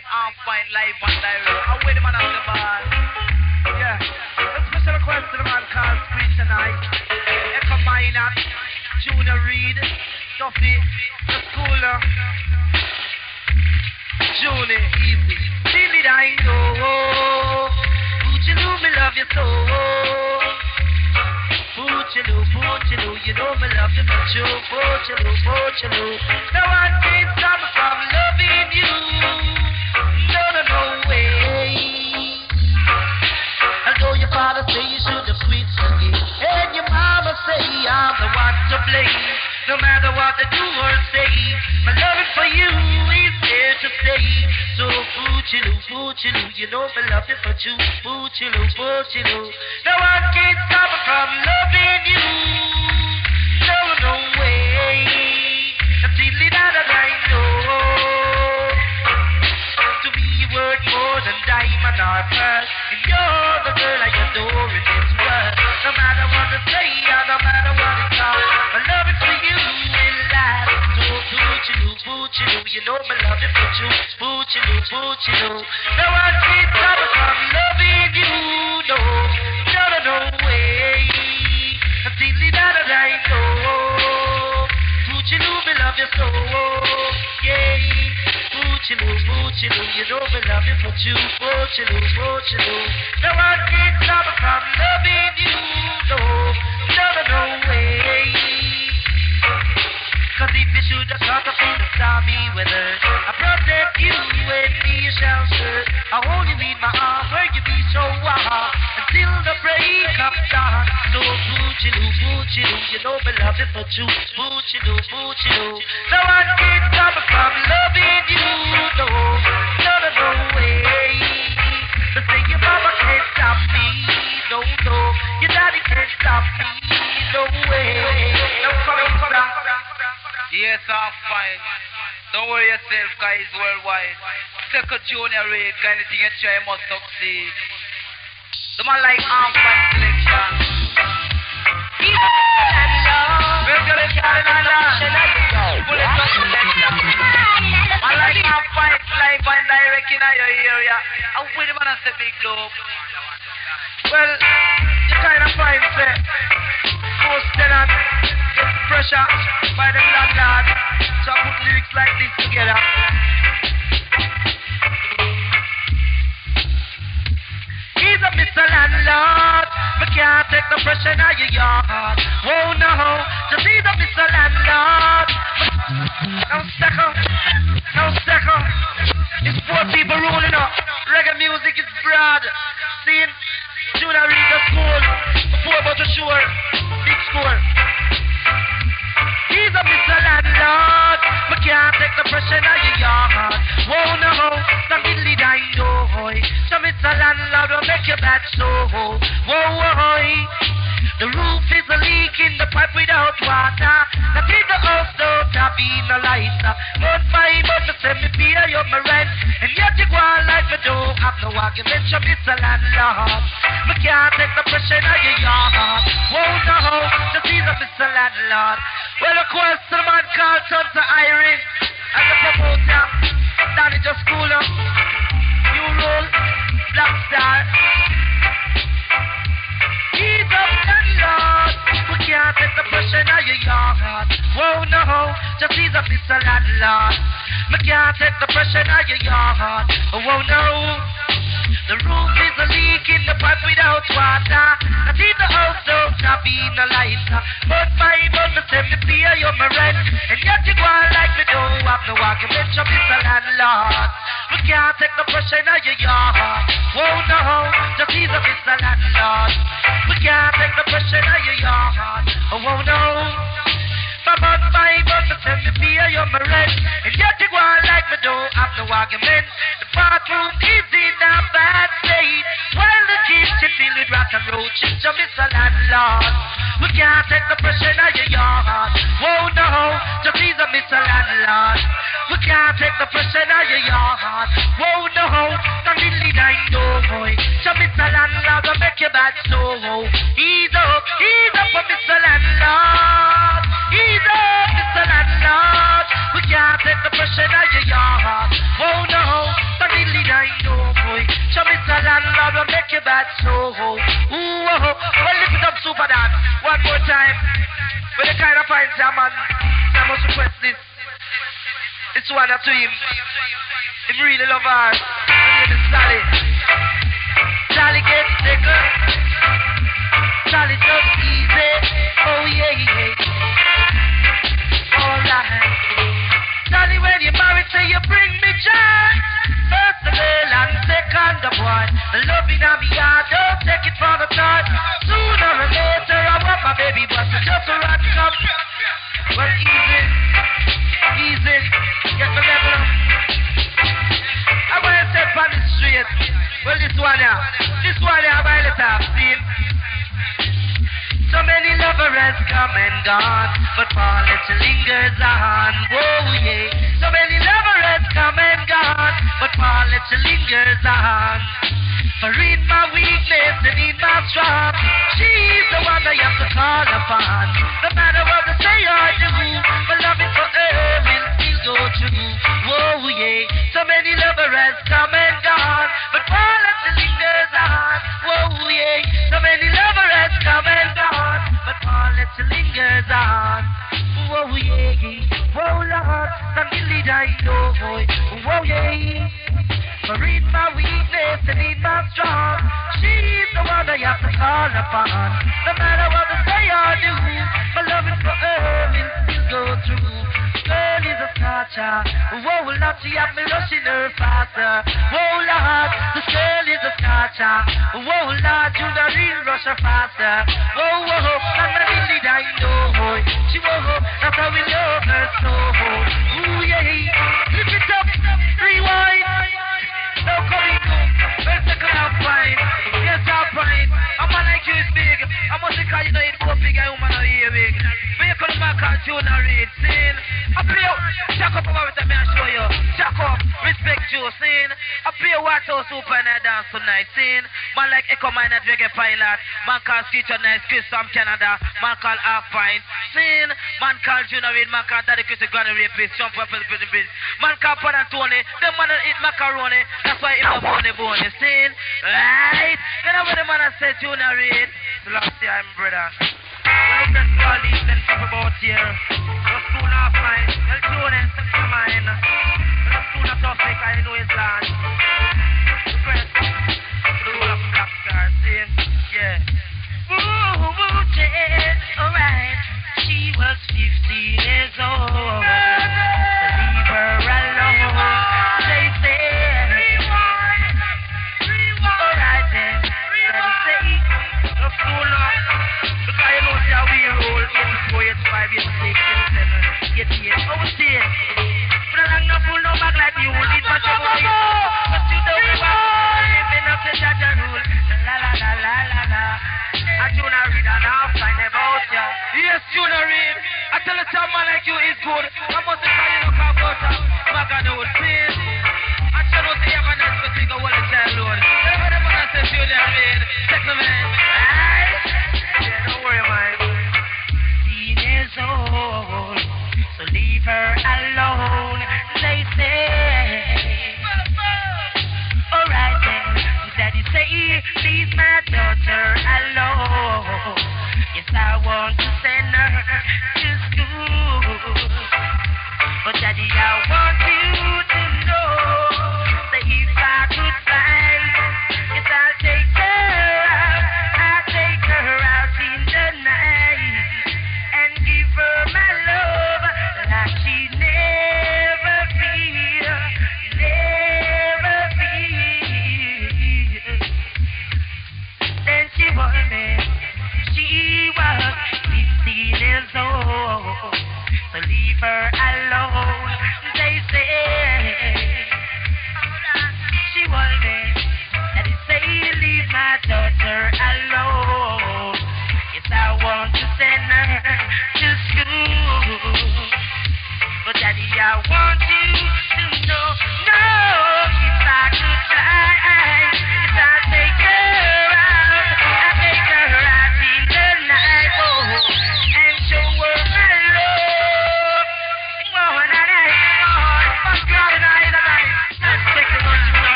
like half pint live and direct. I wait the man on the bar. Yeah. A special request to the man called Squeeze tonight. Echo Minor, Junior Reed, Duffy, the schooler. Junie, easy. Feel it, I know. Poochiloo, me love you so. Poochiloo, you know me love you but you. Poochiloo. No one can stop me from loving you. No way. Although your father say you should have switched again, and your mama say I'm the one to blame. No matter what they do or say, my love for you is there to stay. So Poochiloo, you know me love you for you. Poochiloo. No one can stop me from loving you. No way. Until it I know. To be worth more than diamond or pearl, and you're the girl I adore in this world. No matter what they say, or no matter what it's called, my love is for you will last. So Poochiloo, you know my love is for you. Poochiloo. No one can stop me from loving you. No way. Until the other I know. Poochiloo, me love you so. Yeah. Poochiloo, you know me love you for you. Poochiloo. No one can stop me from loving you. No way. Cause if you should have caught up in the stormy weather, I protect you when me shall serve. I hold you in my arm where you be so warm until the break of dawn. So Poochiloo, you know me love you for you. Poochiloo. No one can stop me from loving you. No way. But say your mama can't stop me. No. Your daddy can't stop me. No way. Yes, I'm fine. Don't worry yourself, guys, worldwide. Second Junior Reid, kind of thing you try must succeed. The man like arm fine selection. We're gonna carry on that. Pull it up selection. Man like arm fine, live and direct in your area. I'm with the man and say big globe. Well, you kind of find, say, post tenant. Pressure by the landlord, so I put lyrics like this together. He's a Mr. Landlord, but can't take the pressure out your yard. Oh no, just he's a Mr. Landlord. No second. It's poor people rolling up. Reggae music is broad. Seeing Junior Reid the school, before about to sure, big score. He's a Mr. Landlord, but can't take the pressure out your yard. Whoa, no, the diddly dino. So Mr. Landlord will make your bad so. Whoa, the roof is a leak in the pipe without water. That in the house don't have no lighter. Month by month, send me pay you my rent. And yet you go on like me don't have no argument. So Mr. Landlord, but can't take the pressure out your yard. Whoa, no, just he's a Mr. Landlord. Well, of course, the man called Sons of Iron and the promoter, Danny just school up. You roll, Black Star. He's a landlord, we can't take the pressure out your yard. Whoa, no, just he's a Mr. Landlord. We can't take the pressure out your yard. Whoa, no. The roof is a leak in the pipe without water. That in the house don't have no lighter. But my mother send me pay you my rent. And yet you go on like me don't have no argument. So Mr. Landlord, we can't take the pressure out your yard. Whoa, no, just he's a Mr. Landlord. We can't take the pressure out your yard. Whoa, no. About my mother send me pay you my rent. And yet you go on like me don't have no argument. The bathroom is in a bad state, while the kitchen filled with rat and roaches. So Mr. Landlord, we can't take the pressure out your yard. Whoa, no, just please Mr. Landlord. We can't take the pressure out your yard. Whoa, no, the lily nine no boy. So Mr. Landlord will make your bad so. He's up for Mr. Landlord. He's up, Mr. Landlord. We can't take the pressure out your yard. Whoa, no, the lead I know, boy. Show me the landlord will make you bad so. Ooh, oh, well, lift it up, super dance. One more time. With the kind of finds a man, I must request this. It's one to him. Him really love her. Her name is Sally. Sally gets thicker. Sally just easy. Oh yeah, yeah. Alright. Sally, when you're married, say you bring me joy. First the girl and second the boy. The love in my heart, don't take it for the time. Sooner or later, I want my baby, but it's just a rat come. Well, easy, easy, get the level up. I want to step on the street. Well, this one here, I buy the top scene. So many lovers come and gone, but Paulette lingers on. Whoa, yeah. So many lovers come and gone, but Paulette lingers on. For in my weakness and in my strong, she's the one I have to call upon. No matter what they say or do, my love is for her will still go true. Whoa, yeah. So many lovers come and gone, but Paulette lingers on. Whoa, yeah. So many lovers come and gone, but Paulette lingers on. Whoa, yeah. Whoa, Lord, some really die, no boy. Whoa, yeah. For in my weakness and in my strong, she's the one I have to call upon. No matter what they say or do, my love is for her will still go through. Girl is a scotcher. Whoa, Lord, she have me rushing her faster. Whoa, Lord, this girl is a scotcher. Whoa, Lord, you the real rush her faster. Whoa, whoa, and I really die, no boy. She whoa, that's how we love her so. Ooh, yeah, lift it up, rewind. No coming to, let's take a fine. Yes, I'm fine. A man like you is big. I must say, you know, it's more big and woman are here big. When you come back and tune and read, sin. I play out, check up about it, I show you. Check up, respect you, sin. I play White House Super and I dance tonight, sin. Man like Echo Minor Reggae Pilot. Man called Future Nice Chris from Canada. Man called Half Pint, sin. Man called Junior Reed. Man called Daddy Chris, the Granny Rapist. Jump up in the bridge. Man called Pan and Tony. Them man eat macaroni. That's why he have bone, sin. Right? You know what the man has said, Junior Reed? The last year, I'm brother. Well, let's call these and keep about here. Just school off mine. Well, tune in, to mine. Just school of topic, I know his land. The press. The rule of black star, see? Yeah. Ooh, yeah. Alright. She was 15 years old. So leave her alone. They said. Alright then. Let me say. Just school off. Because you know how we roll. 84, 85, 86, 87, 88. Oh, shit. But I don't know full no back like you. It's much of a but you don't want living up to that rule. La la la la la la. I do not read and I'll find about ya. Yes, you know read. I tell you someone like you is good. I must say you look about her. Maga no pain. I tell you say I'm not supposed to go all the time, Lord. Whatever the man says you know read. Take the man. Alright? Yeah, don't worry, man. 15 years old. So leave her alone. They say. Alright then. Daddy say, leave my daughter alone. Yes, I want to send her to school. But Daddy, I want you to know that if I could fly, yes, I'll take her out. I'll take her out in the night and give her my love like she never feel, never feel. Then she was me. She was 15 years old. So leave her alone. They say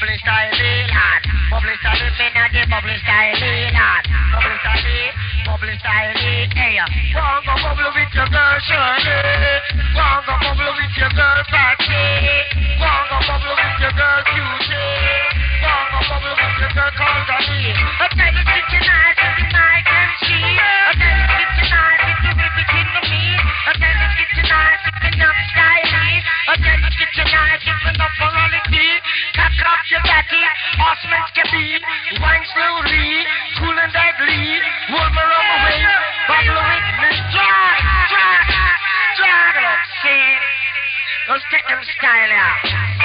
bubbling style, lad. Bubbling style, me not the bubbling style, lad. Bubbling style, bubbling style, hey. Go on, go bubble with your girl, Shirley. Go on, go bubble with your girl, Patsy. Go on, go bubble with your girl, Cutie. Go on, go bubble with your girl, Calgary. I tell you, get your nice with the mic and she. I tell you, get your nice with the ribbit in the meat. I tell you, get your nice with the young style. I tell you, get your nice with enough morality. Cock up your batty, horsemen's can be. Wine slowly, cool and deadly. Hold my rum away, bubble with me. Drag, drag, drag it up, see. Let's take them style out.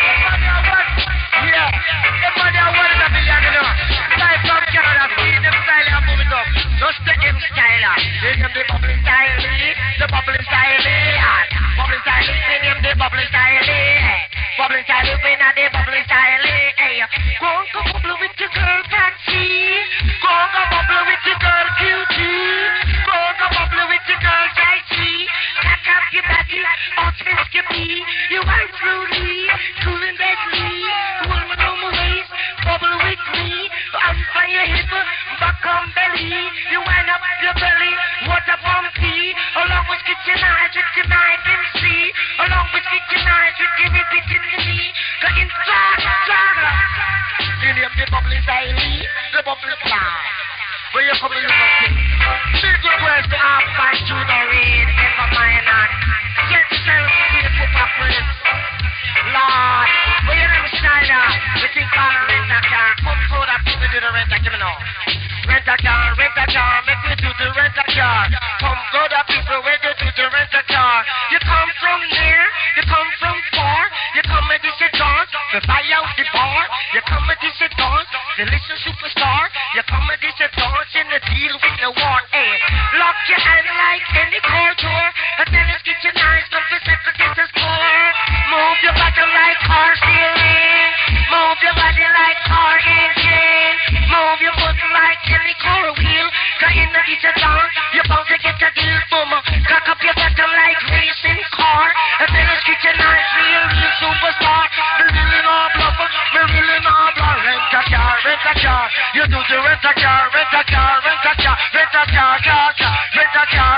Yeah, everybody I want is a million, you know. Style from Canada, see them style out, move it up. Let's take them style out. They them the bubbling style, the bubbling style, bubbling style, they them the bubbling style, bubbling style, we not the bubbling style, hey. Go on, go bubble with your girl, Patsy. Go on, go bubble with your girl, Cutie. Go on, go bubble with your girl, Jaycee. Cock up your batty, horseman's can be. You wine slowly, cool and deadly. Hold my normal waist, bubble with me. I'm by your hip, back on belly. You wind up your belly, water pumpy. Along with kitchen eyes, with your knife and see. Along with kitchen eyes, with your ribbit in the knee. Got in drag. You name the bubbling style, the bubbling style. Where you coming with us? Big request to have my Junior Reid, never mind that. Get yourself to be a football quiz. Lord, where you name Schneider? We think about a rent-a-car. Come through that people do the rent-a-car, give me now. Rent-a-car, make me do the rent-a-car. Come go the people where they do the rent-a-car. You come from near, you come from far. You come and this is dance, to buy out the bar. You come and this is dance, to listen superstar. You come and this is dance in the deal with the war. Hey, lock your hand like any car door. And then let's get your nice, come for second, get the score. Move your body like car steering. Move your body like car engine. Move your foot like any car wheel. Cause in the it's a dance, you're bound to get a deal. Boom, cock up your bottom like racing car. And then let's get your nice, real superstar. Me really no bluffer, me really no bluff. Rent-a-car, rent-a-car. You do the rent-a-car, rent-a-car, rent-a-car, rent-a-car, car, rent-a-car,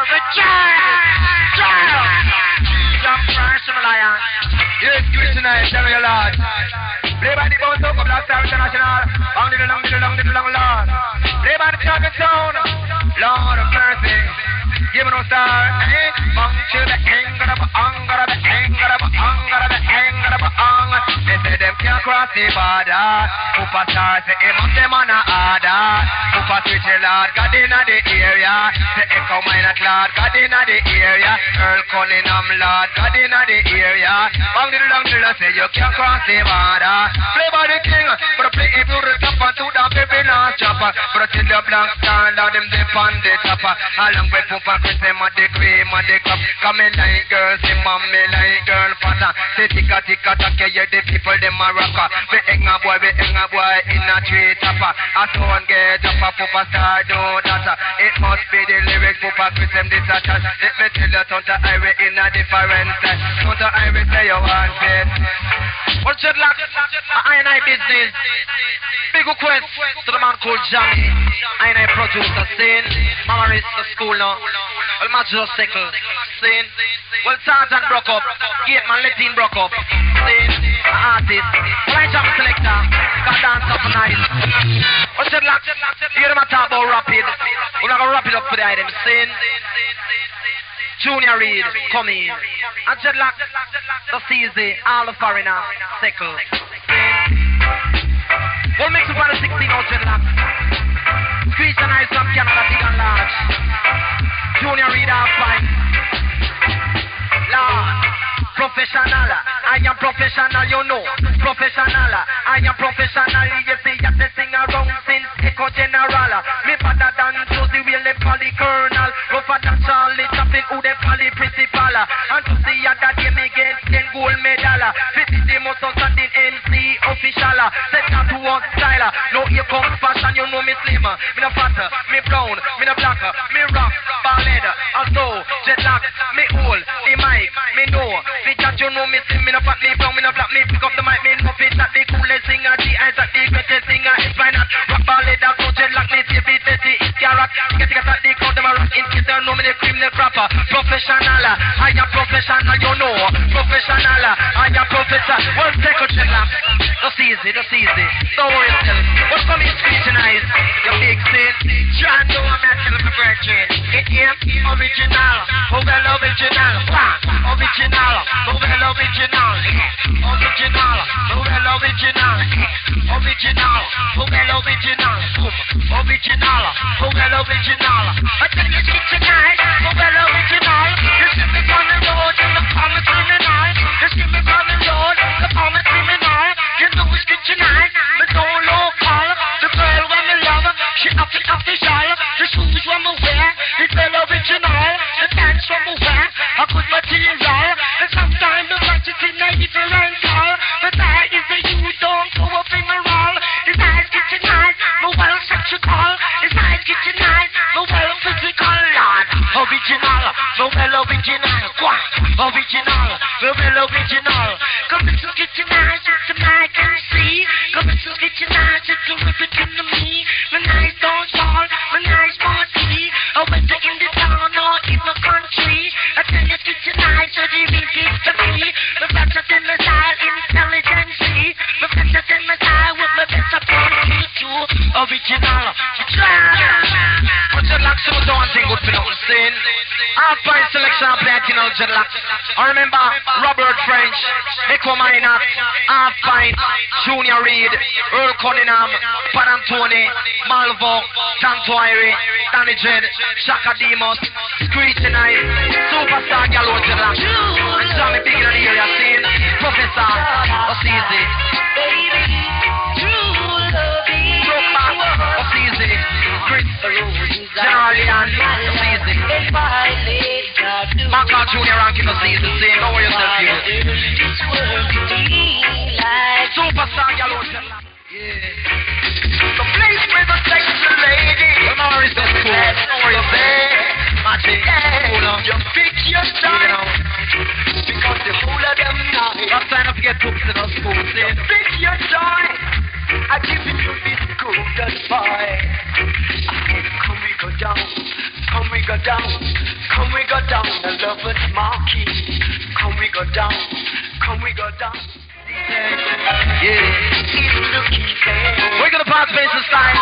rent-a-car. Jump first, my lion. Yes, good tonight, tell me a lot. Play by the bones of Black Star International. Bang the long, Lord. Play by the champion sound. Lord of mercy. Give me no star. Bang to the anger of anger of anger of anger of anger of anger. They say them can't cross the border. Upa star say him up them on a order. Upa switch the Lord God in the area. Say echo minor Lord God in the area. Earl Cunningham Lord God in the area. Bang the long, say you can't cross the border. Play by the king, but play if you the top and to the baby last chopper. But till the Black Star Lord them dip on the topper. Along with Pupa Chris them at the cream at the cup. Come in like girls, say mommy like girl fatter. Say ticka take you the people them a rocker. We hang a boy in a tree topper. A someone get up a Pupa Star do that. It must be the lyrics Pupa Chris them this a chat. Let me tell you Tonta Irie in a different set. Tonta Irie say you want it. What's your luck? I business. Big request to the man called Johnny. I producer Sin. Mama is to school now. Well, Major Sickle. Sin. Well, Sergeant broke up. Gateman Latin broke up. Sin. Artist. Right jam selector. Got dance up night. What's your luck? You hear them talk about rapid. We're not going to wrap it up for the item. Sin. Junior Reid, come in. And Jedlock, the CZ, all the foreigner, Sickle. We'll mix up on the 16 out Jedlock. Squeeze and ice from Canada, big and large. Junior Reid, half fine. Lord, professional, I am professional, you know. Professional, I am professional. You see, you sing around since Echo General. Me better than Josie Willie Polly Colonel. Rougher than Charlie Chaplin, who they Polly Principal. And to see other day me get 10 gold medal. 50 the most outstanding MC official. Set out to one style. No here comes fashion, you know me slim. Me no fat, me brown, me no black. Me rock, ballad, also Jedlock. Me hold the mic, me know. Fit that you know me slim, me no fat, me brown, me no black. Me pick up the mic, me know fit that the coolest singer. recognize that the greatest thing is why not. Rock ball leader, go dreadlock, native beat, it's carrot. Get that they call them a rock in case they know me, they criminal crapper. Professional, I am professional, you know. Professional, I am professor. One second, dreadlock. That's easy, that's easy. Don't worry yourself. What's coming speech tonight? You big sin. John, do I'm not telling my virgin. It is original. Well, original. Original. Well, original. Original. Well, original. Original. Well, original. Original. Well, original. I tell you shit tonight. Well, original. You see me on the road and the promise criminal. You see me on the road, the promise criminal. You know it's good tonight. Me don't local. The girl when me love, she up the official. The shoes when me wear, it's well original. The pants when me wear, a good material. And sometimes the match is in a different color. But that is the you don't go up in the roll. It's nice get tonight, me well sexual. It's nice get tonight, me well physical. Lord, original, me well original. Original, me well original. Come to get tonight, it's my MC. Come to get tonight, it's a ribbon to me. My nice don't fall, my nice party. I went to in the town or in the country. I tell you get tonight, so they will give to me. My better than my style, intelligence. My better than my style with my best approach to original. What's your luck? So don't think good for nothing sin. I'll find selection of platinum dreadlock. I remember Robert French, Echo Minor, I'll find Junior Reid, Earl Cunningham, Pan Antony, Malvo, Tanto Irie, Danny Jed, Shaka Demos, Screech tonight, Superstar Gallo dreadlock, and Johnny Big in the area scene, Professor, that's easy. That's easy. Chris, General Leon, that's easy. Mark Junior ranking the season, say, know yourself here. Superstar Gallo dreadlock. The place where the sexy lady. The more is the school. Know where you say. Magic. You pick your time. Because the whole of them now. Last time I forget to the school. Say, pick your time. I give it to this golden boy. Come we go down. Come we go down. Come we go down. The lover's marquee. Come we go down. Come we go down. Yeah. We're gonna pass basis time.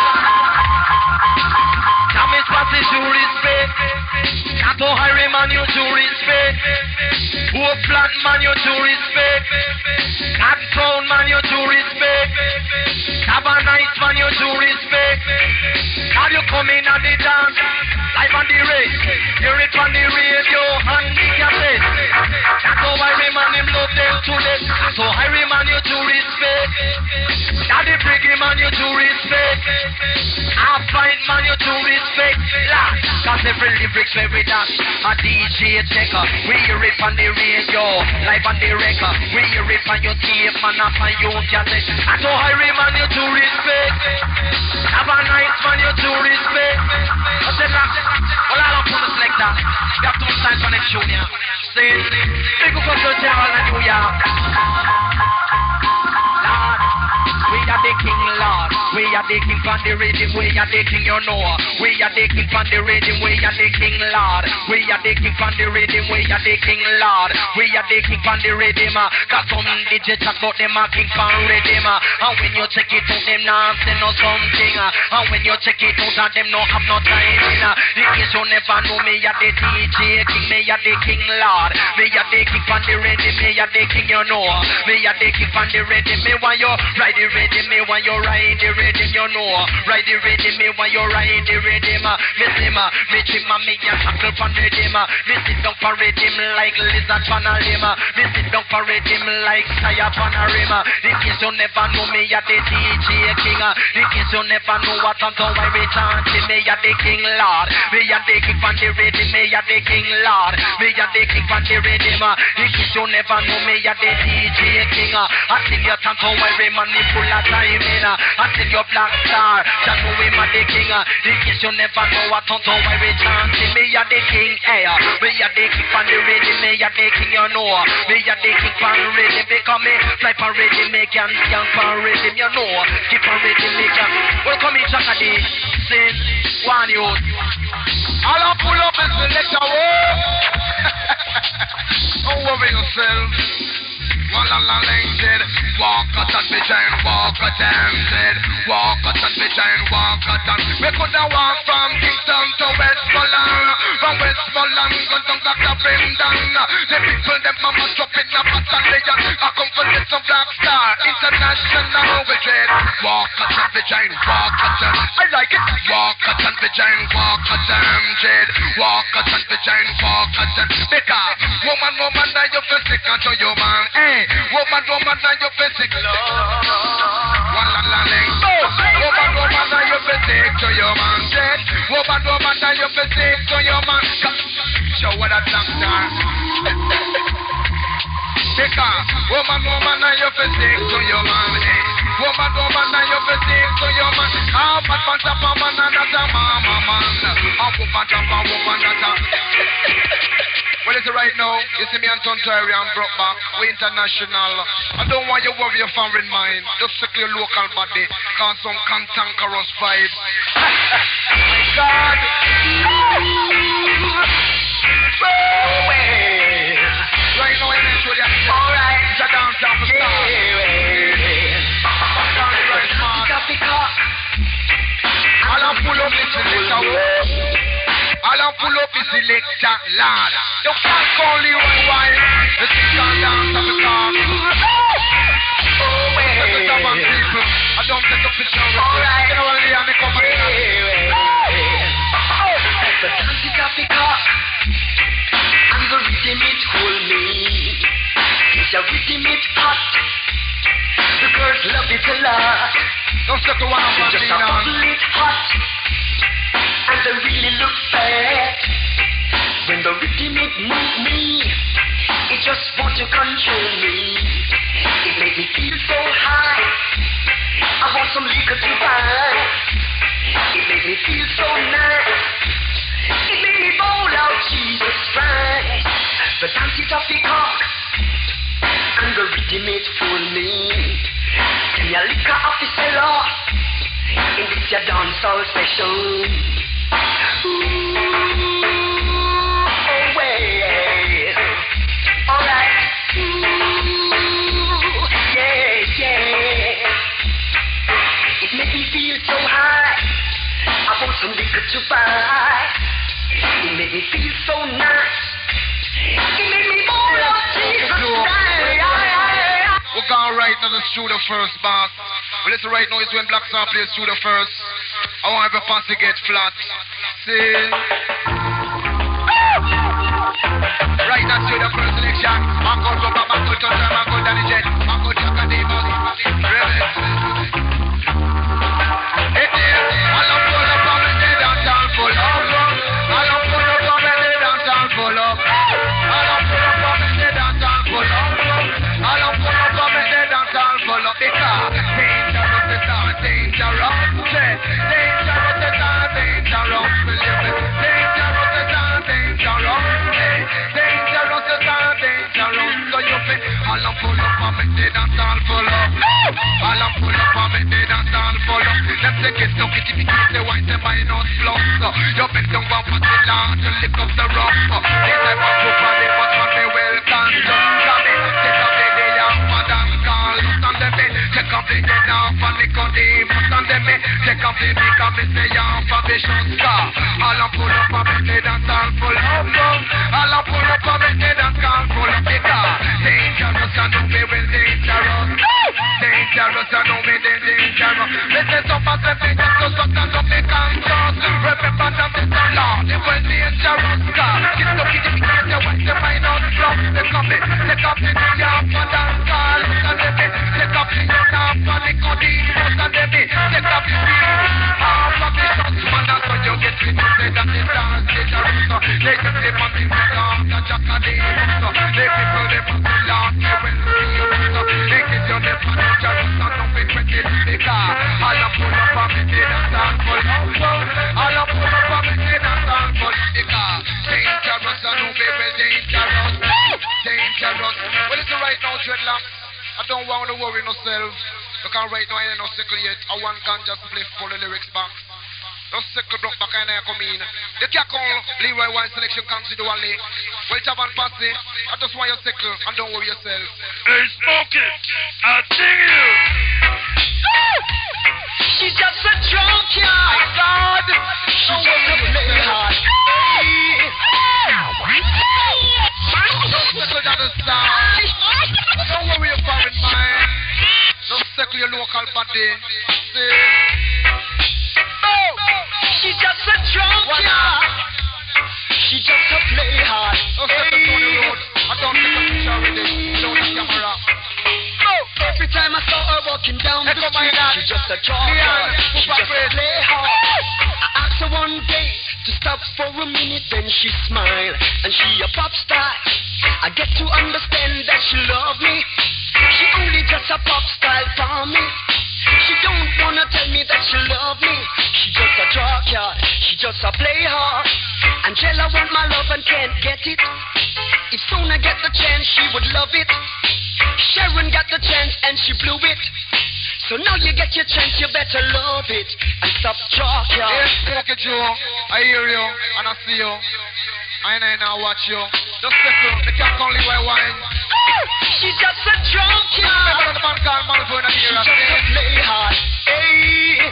Come is passing to respect. Cato Harry man you to respect. Poor flat man you to respect. Cat town man you to respect. Cabernet man you to respect. Now you come in at the dance. Live on the race. Hear it on the radio and the cassette. Cato Harry man him love them to death. Cato Harry man you to respect. Daddy Briggy man you to respect. I find man you to respect. Lad, cause every lyrics where we dash. A DJ checker. We hear it on the radio. Live on the record. We hear it on your tape man up on your cassette. Cato Harry man you to respect. Have a nice man you to respect. I said that. Well I don't put the selector. We have too much time for next junior. Say it. Big up to General and New York. We are the king, Lord. We are the king from the rhythm. We are the king, you know. We are the king from the rhythm. We are the king, Lord. We are the king from the rhythm. We are the king, Lord. We are the king from the rhythm. Cause some DJ chat about them a king from rhythm. And when you check it out, them not say no something. And when you check it out, and them no have no time. In case you never know me, are the DJ king. Me are the king, Lord. Me are the king from the rhythm. Me are the king, you know. Me are the king from the rhythm. Me want you ride the rhythm. Me want you ride the rhythm, you know. Ride the rhythm. Me want you ride the rhythm. Me see ma, me trim ma, me a tackle from the rhythm. Me sit down for rhythm like lizard from a limb. Me sit down for rhythm like fire from a rim. In case you never know me, you're the DJ king. In case you never know what I'm doing, I return to me, you're the king, Lord. Me you're the king from the rhythm. Me you're the king, Lord. Me you're the king from the rhythm. In case you never know me, you're the DJ king. I tell you, time to worry, man, full of time in. I tell you, black star. Just know him a the king. In case you never know what on to I return. See me a the king, hey. Me a the king pan the rhythm, me a the king, you know. Me a the king pan the rhythm, because me fly pan rhythm, me can scan pan rhythm, you know. Keep on rhythm, me can. Welcome in Chakadi, sin, one you. I'll pull up and select a war. Don't worry yourself. Said, walk a tan behind, walk a tan, said, walk a tan behind, walk a tan. We could have walked from Kingston to Westmoreland, from Westmoreland, go down to Brendan. The people, them mama drop in a battalion. I come for this some Black Star International. We said, walk a tan behind, walk a tan. I like it. Walk a tan behind, walk a tan, said, walk a tan behind, walk a tan. Because woman, now you feel sick unto your man, eh? Woman, now you feel sick. Woman, now you feel sick to your man, said. Woman, now you feel sick to your man. Show what a doctor. Because woman, now you feel sick to your man, eh? Woman, now you feel sick to your man. Ah, but panta man, and that's a mama man. Ah, woman, that's a. Well, it's right now, you see me and Tontaria and Brokeback, we international. I don't want you to worry your foreign mind, just strictly your local body, cause some cantankerous vibes. My God! Right now, I'm sure you're alright, it's a dance down for start. I'll pull up this selector. I'll pull up this selector, lad. You can't call you one. The singer dance of the car. Oh, wait. People. I don't take a picture of it. Alright. You know what I mean? Come on. The dance is off the car. And the rhythm it hold me. It's a rhythm it hot. The girls love it a lot. Don't step to one of my just a bubble it hot. And they really look bad. When the rhythm it move me, it just want to control me. It made me feel so high. I want some liquor to buy. It made me feel so nice. It made me bowl out Jesus Christ. The dance it off the cock, and the rhythm it fool me. Give me a liquor off the cellar. In this your dancehall session. Ooh, oh well. Alright. Ooh, yeah. It made me feel so high. I bought some liquor to buy. It made me feel so nice. It made me bowl of Jesus Christ. We're going right now to through the first box. Well, listen, right now it's when Black Star plays through the first. I want every pass to get flat. See? Right now through the first selection. I'm going to go back to the time. I'm going to the jet. I'm going to check the remix. It is. I'll pull up on the dead and down full up. I'll pull up on the dead and down full up. I'll pull up on the dead and down full up. I'll pull up on the dead and down full up. Because dangerous is not dangerous. Dangerous is not dangerous. Dangerous is not dangerous. Dangerous is not dangerous. So you feel I'll pull up on the dead and down full up. I'll pull up on the dead and down full up. Them say kids no kitty me kids they white them minus plus. You bet don't want for the land to lick up the rough. They say want to party but man they welcome. Come in, take up the day off and dance call. Stand them in, take up the day off and lick up the stand them in, take up the big and me say off and the shot scar. I'll pull up on the dead and down full up. I'll pull up on the dead and down full up. Because dangerous and don't be well dangerous. Dangerous and don't be dangerous. This is some of the things that just don't be conscious. Remember that it's the law, they will dangerous. Kids don't get me can't watch the mind out from the coming. Take up the day off and dance call. Take up the day off and the codeine. Take up the beat. Half of the shots, man, that's what you get with. Say that it's dance dangerous. They just say man, it's the law, the jack and the hook. They people, they must be lost, they will see you. They get you, they put dangerous and don't be 20 because I'll pull up selector. I don't want to worry myself. Because right now I ain't no sickle yet. I want can just play full the lyrics back. No sickle block back and I come in. The can't call Leroy One selection comes to the one lay. Well, Javan Passy, I just want your sickle and don't worry yourself. Hey, Smokey, I dig you. She just a drunk, yeah. My God, She just a play hard. don't sickle that is down. Don't worry your foreign mind. Don't sickle your local body. See? She just a drunk, yeah. She just a play hard. Don't sickle on the road. I don't take a picture with it. Don't the camera. Every time I saw her walking down the street, she just a drunk, she just a play hard. I asked her one day to stop for a minute, then she smiled, and she a pop star. I get to understand that she love me. She only just a pop style for me. She don't wanna tell me that she love me. She just a junkyard, she just a play hard. Angela want my love and can't get it. If Sona get the chance, she would love it. Sharon got the chance and she blew it. So now you get your chance, you better love it and stop junkyard. Yes, Smokey Joe, I hear you and I see you. I now watch you. Just sickle, the cat only white wine. She just a drunk, yeah. Remember the man called Malvo in the She era. just a play hard. Hey.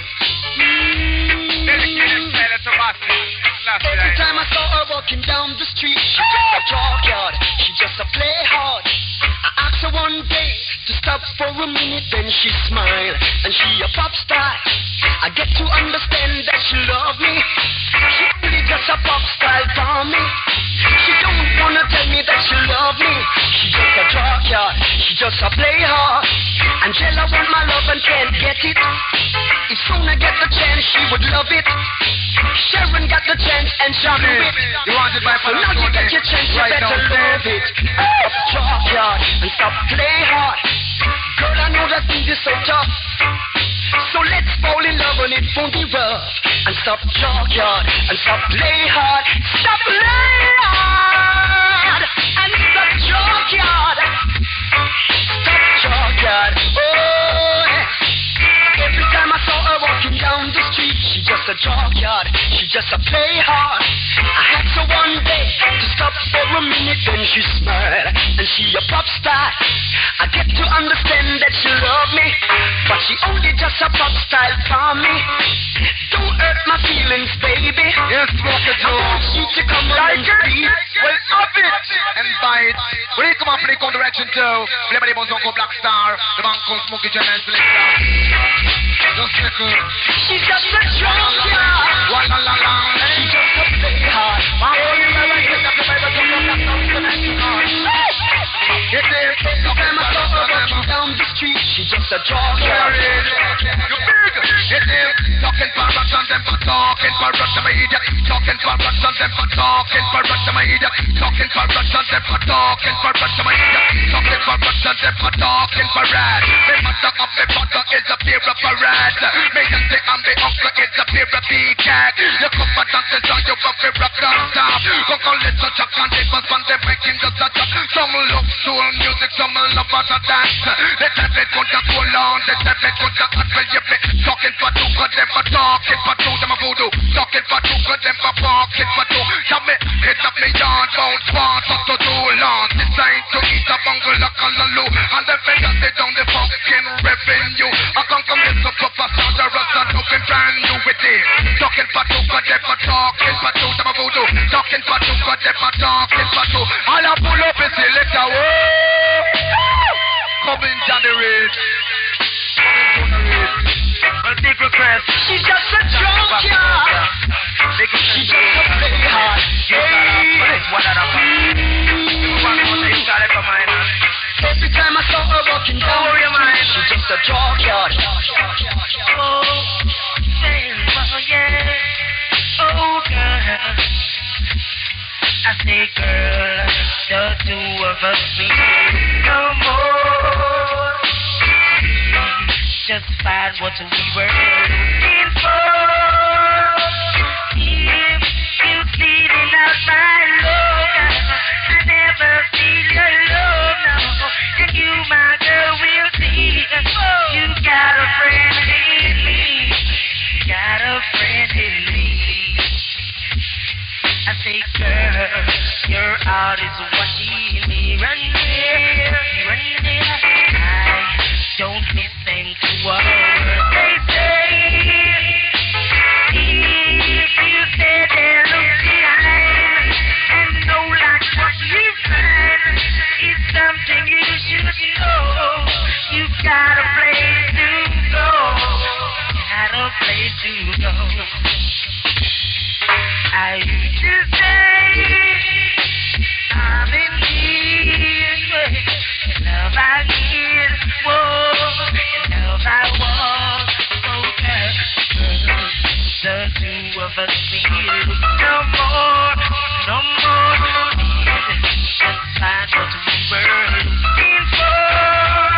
Every time I saw her walking down the street, she just a junkyard. She just a play hard. I asked her one day to stop for a minute, then she smiled, and she a pop star. I get to understand that she love me. She only just a pop style for me. She don't wanna tell me that she love me. She just a junkyard. She just a play hard. Angela want my love and can't get it. If Sona get the chance, she would love it. Sharon got the chance and she blew it. You want it by So now you get your chance, you right better now, love it. Stop junkyard and stop play hard. Girl, I know that things is so tough. So let's fall in love and it won't be rough. And stop junkyard and stop play hard. Stop play hard and stop junkyard. Stop junkyard. Oh, every time I saw her walking down the street, she just a junkyard. She just a play hard. I had her one day to stop for a minute, then she smiled, and she a pop star. I get to understand that she love me, but she only just a pop style for me. Don't hurt my feelings, baby. Yes, Smokey I Joe. want you to come on Like and it? speak. Well, up it and bite. When you come up in the direction too, everybody must go Black Star, the man called Smokey Joe and Selector. Just sickle. She's just a drunk, yeah. One la la la. She just a play hard. Get there. Every time I saw her walking down the street, she just a junkyard. You big. Get there. Talking for rocks and them for talking for rocks and my idiot. Talking for rocks and them for talking for rocks and my idiot. Talking for rocks and them for talking for rocks and my idiot. Talking for rocks and them for talking for rad. Me mother of me father is a pair of a rat. Me auntie and me uncle is a pair of big cat. You come for dances on your buffy rock and stop. Go listen to Chuck and Davis when they breaking just a chuck. Some love soul music, some love at a dance. They tell me good to go long, they tell me good to hot for you. Talking for two, good them for talking for two, them a voodoo. Talking for two, good them for talking for two. Tell me, hit up me yard, bounce, want us to do long. Designed to eat a bungle like a lalu. And the vendors, they down the fucking revenue. I can't come in to pop a sound, the rest are talking brand new with it. Talking for two, good them for talking for two, them a voodoo. Talking for two, good them for talking for two. All I pull up is selector, whoa. Come in, Johnny Reed. Well, big request. She's just a drunk, yeah. She just a play hard. Every time I saw her walking down the street, she just a junkyard. Oh, yeah. Oh, girl. I say, girl, the two of us we need no more. Just find what we were looking for. If you feeling out my love, I never feel your love now. And you, my a place to go. I used to say I'm in need, love I need more, love I want so bad. The two of us feel no more, no more. Just find what we were looking for.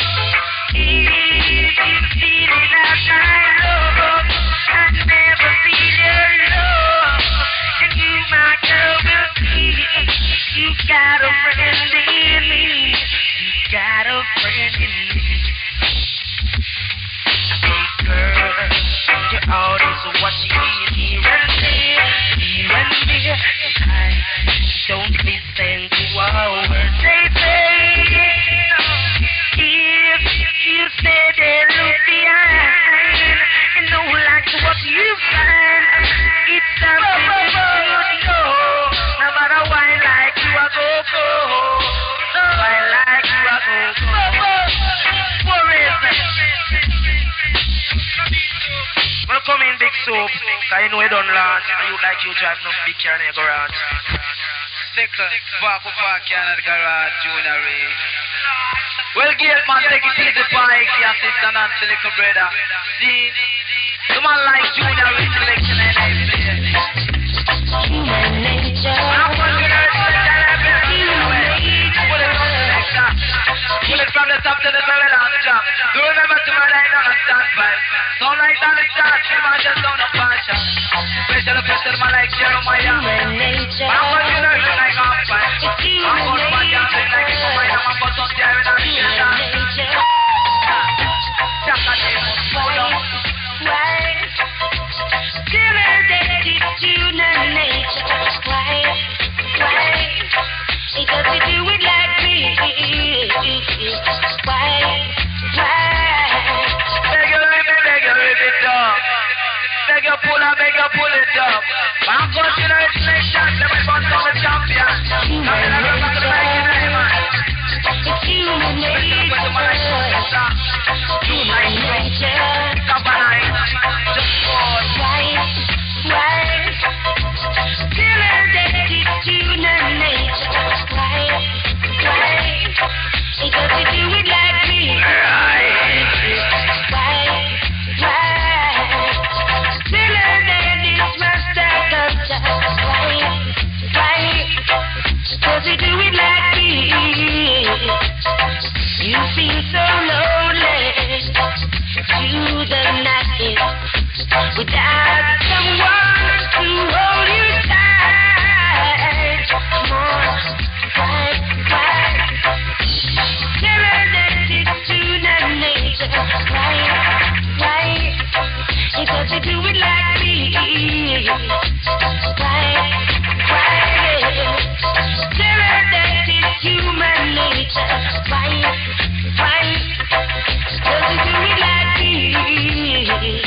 If you feel it out my love, I never feel your love. And you, my girl, will see you got a friend in me. You got a friend in me. Hey girl, you're always watching me here and there, here and there. I don't listen to a word they say. If you say they look behind and don't like what you find, it's something you should know. No matter why like you a go-go, why like you a go-go. Forever. Wanna come in big soap, cause you know you don't launch, and you like you drive no big car in your garage. Stickle, park up park in the garage, Junior Ray. Well, Gate man, take it easy, Pike, your sister Nancy, little brother. See, the man like Junior Ray selection and everything. Human nature. I'm going to pull it from the top to the very last drop. Do remember to my line on a standby. Sound like that is start, we might just sound of passion. Special pressure, man like Jeremiah. Human nature. I'm going to learn you like I'm fine. I'm going to find out like it's my I'm going to tear it out. Human nature. Why? Still addicted to human nature. Why? It doesn't do it like me. Why? Beg you rip it up. Beg you pull it up. I'm going to the selection, let me bounce on the champion. Come in and run back to the mic in the man. It's human nature. Human nature. Come on, just pause. Why? Still addicted to human nature. Why? It doesn't do it like me. Why? Still addicted to master culture. Why? Does it do it like me? You feel so lonely through the night without someone to hold you tight. More, why? Still addicted to the nature. Why? It doesn't do it like me. Why? Still addicted to human nature. Why? Does it do it like me?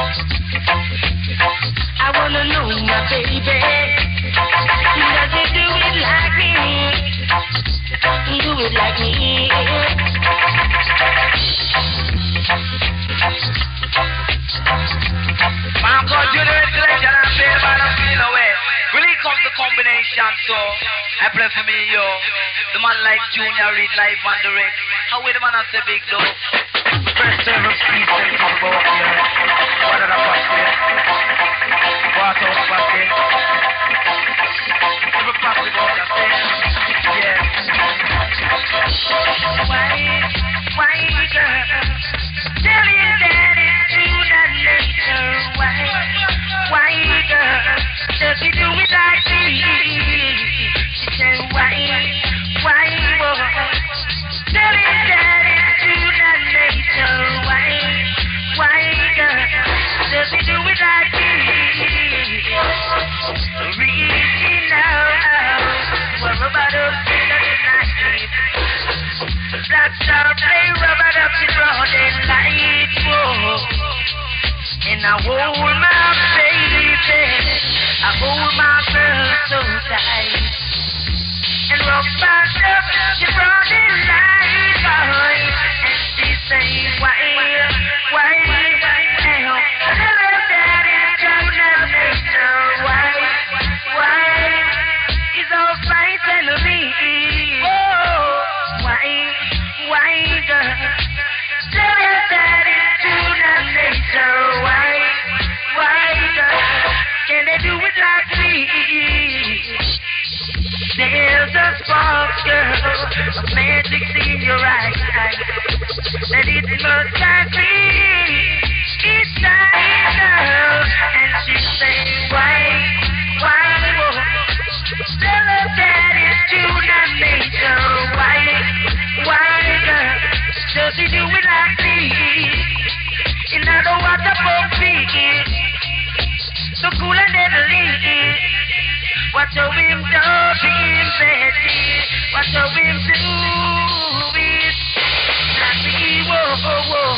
I wanna know my baby. Does it do it like me? Do it like me. I'm going to the selection and play by the feel away. Really comes the combination, so I play for me, yo. The man like Junior Reid live on the ring. How will the man say big though? First service piece and come about here. What are the passes? What else passes? Every pass we go to say, yeah. Why, girl? Tell you that it's human nature. Why, girl? Does he do it like me? She said, why, boy? Tell you that it's human nature. Why, girl? Does he do it like me? Reaching out, what about us in the night? That's Tell your daddy to not nature. Why, girl? Can they do it like me? There's a spark, girl, of magic in your eyes. That it must have been inside, girl. And she say, why, whoa. Tell her that it's human nature. Why, girl? Does he do it like this? In other words, the big, so cool and deadly. Watch how him do him bed. Watch how him do it. Like me, whoa.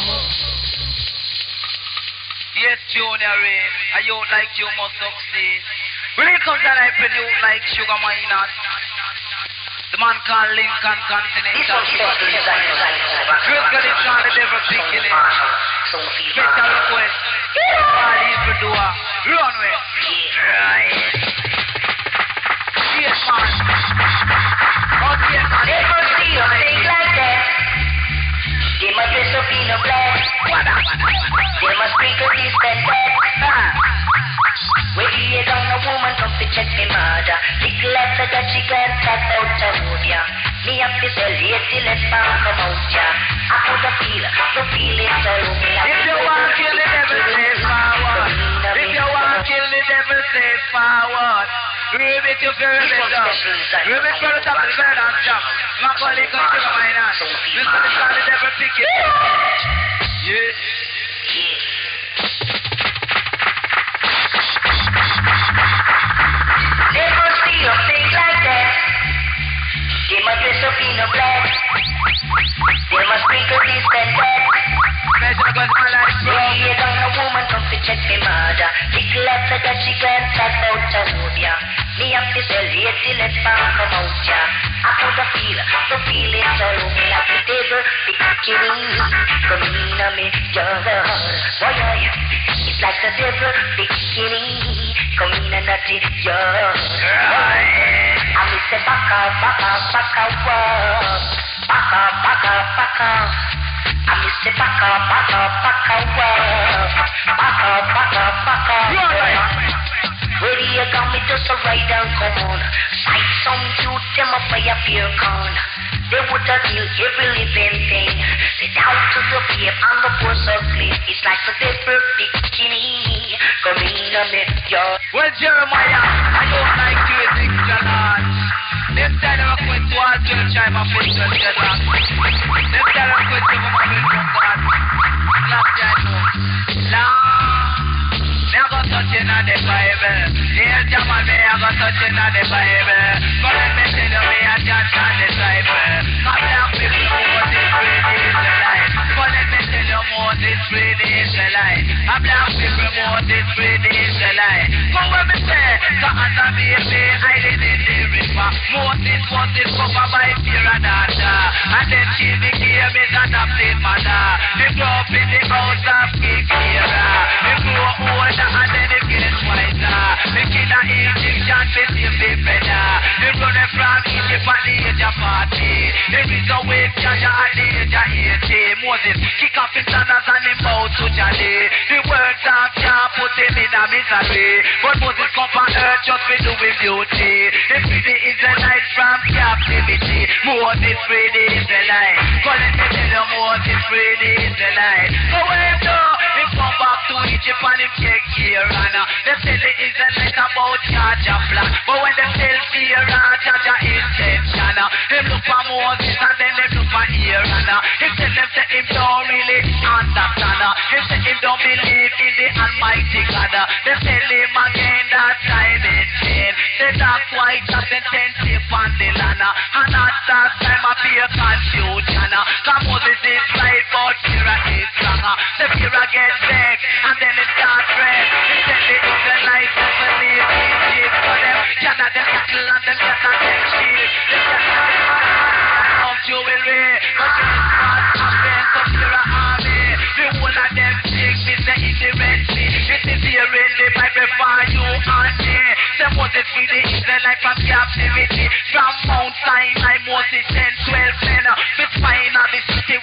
Yes, Junior Ray, a youth like you must succeed. When it comes to life, a youth like Sugar Minot, the man called Lincoln Continental. Crystal is trying to never pick in it. Special request. All evil doer. Run with. Right. Yes, man. Okay, man. Never see a thing like that. They must dress up in a black. They must sprinkle this and that. Where the head on a woman come to check me mother. Little after that she glance back out to road, yeah. Me have to sell lady, let's come out, yeah. I could feel the feeling so long. If you want to kill the devil, say forward. If you want to kill the devil, say forward. Read it to very better. Read it from the top of the bed and stop. My colleague comes to my hand. Mr. the devil pick it. Yeah. Never see a thing like that. They must dress up in a black. They must sprinkle this and that. Special because my life, bro. Head on a woman come to check me mother. Little after that she glance back out to road, yeah. Me have to sell lady, let's come out, yeah. I could feel the feeling so long like the devil picking come in on me, your boy, it's like the devil picking come in and at it, your I miss the back up, walk. Back up. I miss the back up. Where do you got me just a ride and come on? Sight some youth, them up by a beer con. They would have killed every living thing. They down to the vape and the poor so clean. It's like the devil bikini. Come in on me, yo. Well, Jeremiah, I don't like you as extra large. Them time I quit to all church, I'm a fit to the lock. Them time I quit to my friend from God. Love ya, no. Never touching on the Bible. Here's your man, me, I got touching on the Bible. But let me tell you, me, I can't stand the disciple. My black people know this really is the life. But let me tell you more, this really is the life. My black people know this really is the life. But when me say, God and a baby, I live in the river. Moses was discovered by fear and daughter. And then she became his adopted mother. They grew up in the house of King Kira. They grew up older and then they get wiser. They kill an Egyptian to save the brother. They run from Egypt at the age of 40. They reach away Jaja at the age of 80. Moses kick off his sandals and him bow to Jali. The words of Jah put him in a misery. But Moses come from earth just to do with beauty. They free the Israelites from captivity. Moses free the Israelites. But let me tell you, Moses free the Israelites. So when he come back to Egypt and him take care and they tell the Israelites about Jaja plan. But when they tell fear and Jaja intention, they look for Moses and then they look for Aaron. He tell them that him don't really understand. He say him don't believe in the Almighty God. They tell him again that time is change. They that's why just intensive on the land. And at that time I fear confusion. Cause Moses is right but Kira is wrong. The Kira gets sick and then it starts red. He said the Israelites never leave Egypt. So them gather them cattle and them gather them sheep. They gather them of jewelry. But guess what happened to Kira army? The whole of them sick with the ignorantly. It is here in the Bible for you and me. Say Moses free the Israelites from captivity. From Mount Sinai Moses sent 12 men. The spine of the city where them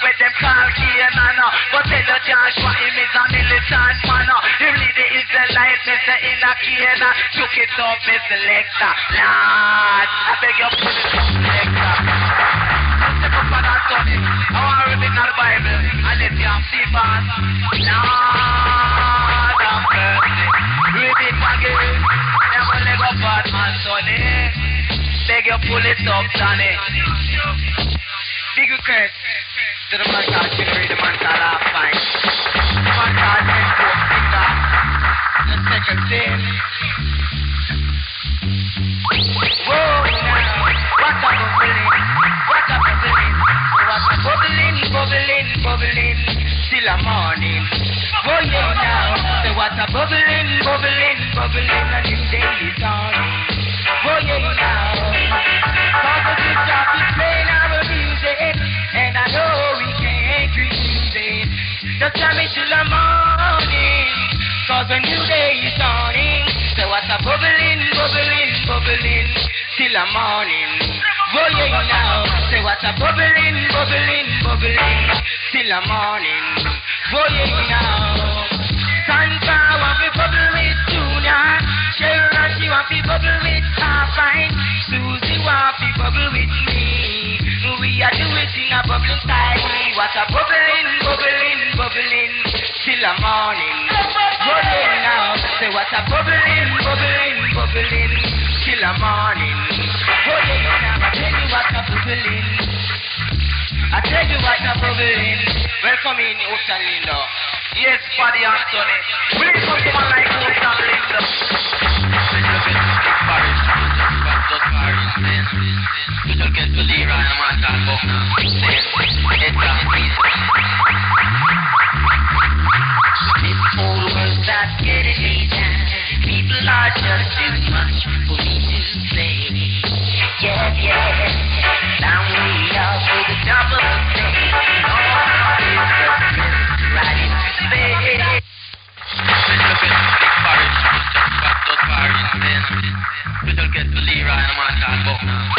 called Canaan. But tell you Joshua, him is a militant man. He lead the Israelites, Mr. in a Canaan. Took it up, Mr. Selector. Lord, I beg your put it up, Selector. Step up on that Tony. I want to read in the Bible. And let you have the fast. Lord have mercy. Read it again. Never let go bad man, Tony. Beg you pull it up, Tony. Big request to the man called Chicory, the man called Half-Fine. The man called Mentor Finger. The second thing. Whoa, now, what a bubbling, what a bubbling, what a bubbling, bubbling, bubbling, till the morning. Oh yeah, now, say what a bubbling, bubbling, bubbling, a new day is dawning. Oh yeah, now, cause the good job is playing our music, and I know we can't refuse it. Just tell me till the morning, cause a new day is dawning. Say what a bubbling, bubbling, bubbling, till the morning. Oh yeah, now, say what a bubbling, bubbling, bubbling, till the morning. Oh yeah, now, Santa want to bubble with Junior, Sharon she want to bubble with Half-Fine, Susie want to bubble with me. We are doing it in a bubbling style. What a bubbling, bubbling, bubbling, till the morning. Oh yeah, now, say what a bubbling, bubbling, bubbling, till the morning. Oh yeah, now, I tell you what a bubbling. I tell you what a bubbling. Welcome in, Ocean Lindo. Yes, Paddy Anthony. Will you come to my like Ocean Lindo? We don't get to Leroy and I'm on that book now. This whole world that's getting me down. People are just too much for me to say. Yeah, yeah. Now we are for the top of the stage. All is just right in space. We don't get to Leroy and I'm on that book now.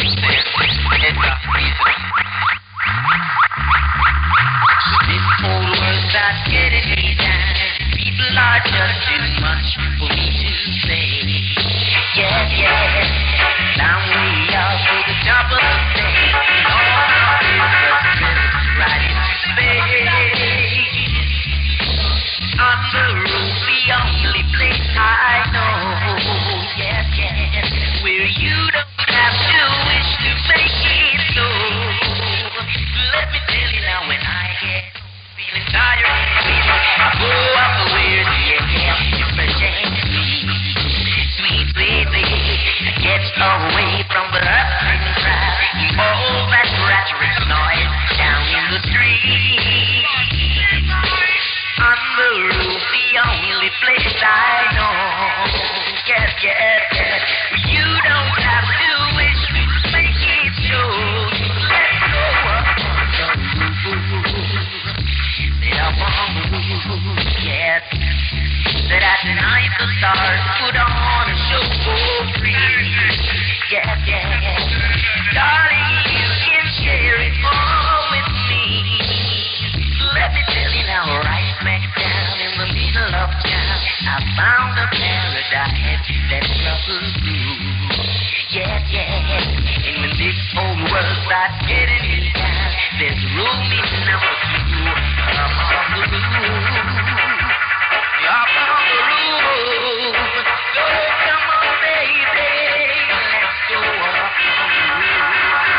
This whole world that's getting me down. People are just too much for me to say. Yeah, yeah. Now we are for the top of the stage. All is just right in space. On the roof, the only place I know. Yes, yes. Where you don't have to wish to make it so. Let me tell you now, when I get feeling tired and feeling, I go up where the air is fresh and sweet, sweet, sweet. Get away from the hustling crowd, all that ratchet noise down in the street. On the roof, the only place I know. Yes, yes, yes. You don't have to wish to make it so. Let's go up on the roof. Sit up on the roof, yes. That at night the stars put on a show for free. Yes, yes. Darling, you can share it all with me. Let me tell you now, right smack down in the middle of town, I found a paradise that's nothing new. Yes, yes. And when this whole world starts getting me down, there's room enough for you. Up on the roof. Up on the roof. So come on, baby. Let's go up on the roof.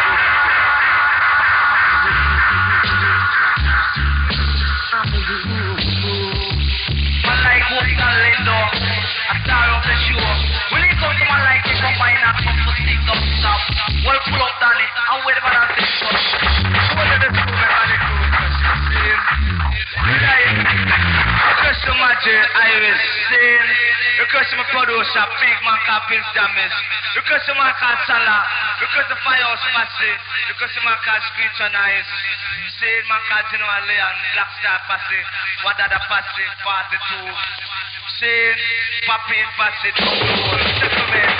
Man like Ocean Lindo, a star of the show. Will you come to man like you combine and come to stick up top? Well, pull up Danny, and whatever that thing comes. What are the two men and the two request to Magic, Iris, Sin. Request to my producer, Big Man Carpins Jamis. Request to my called Salah. Request to Firehouse Massey. Request to my called Spiritual Nice. Sin, man called General Leon, Black Star Passy. Wadada Passy, 42. Sin, Papin Passy, Tumble. Settlement.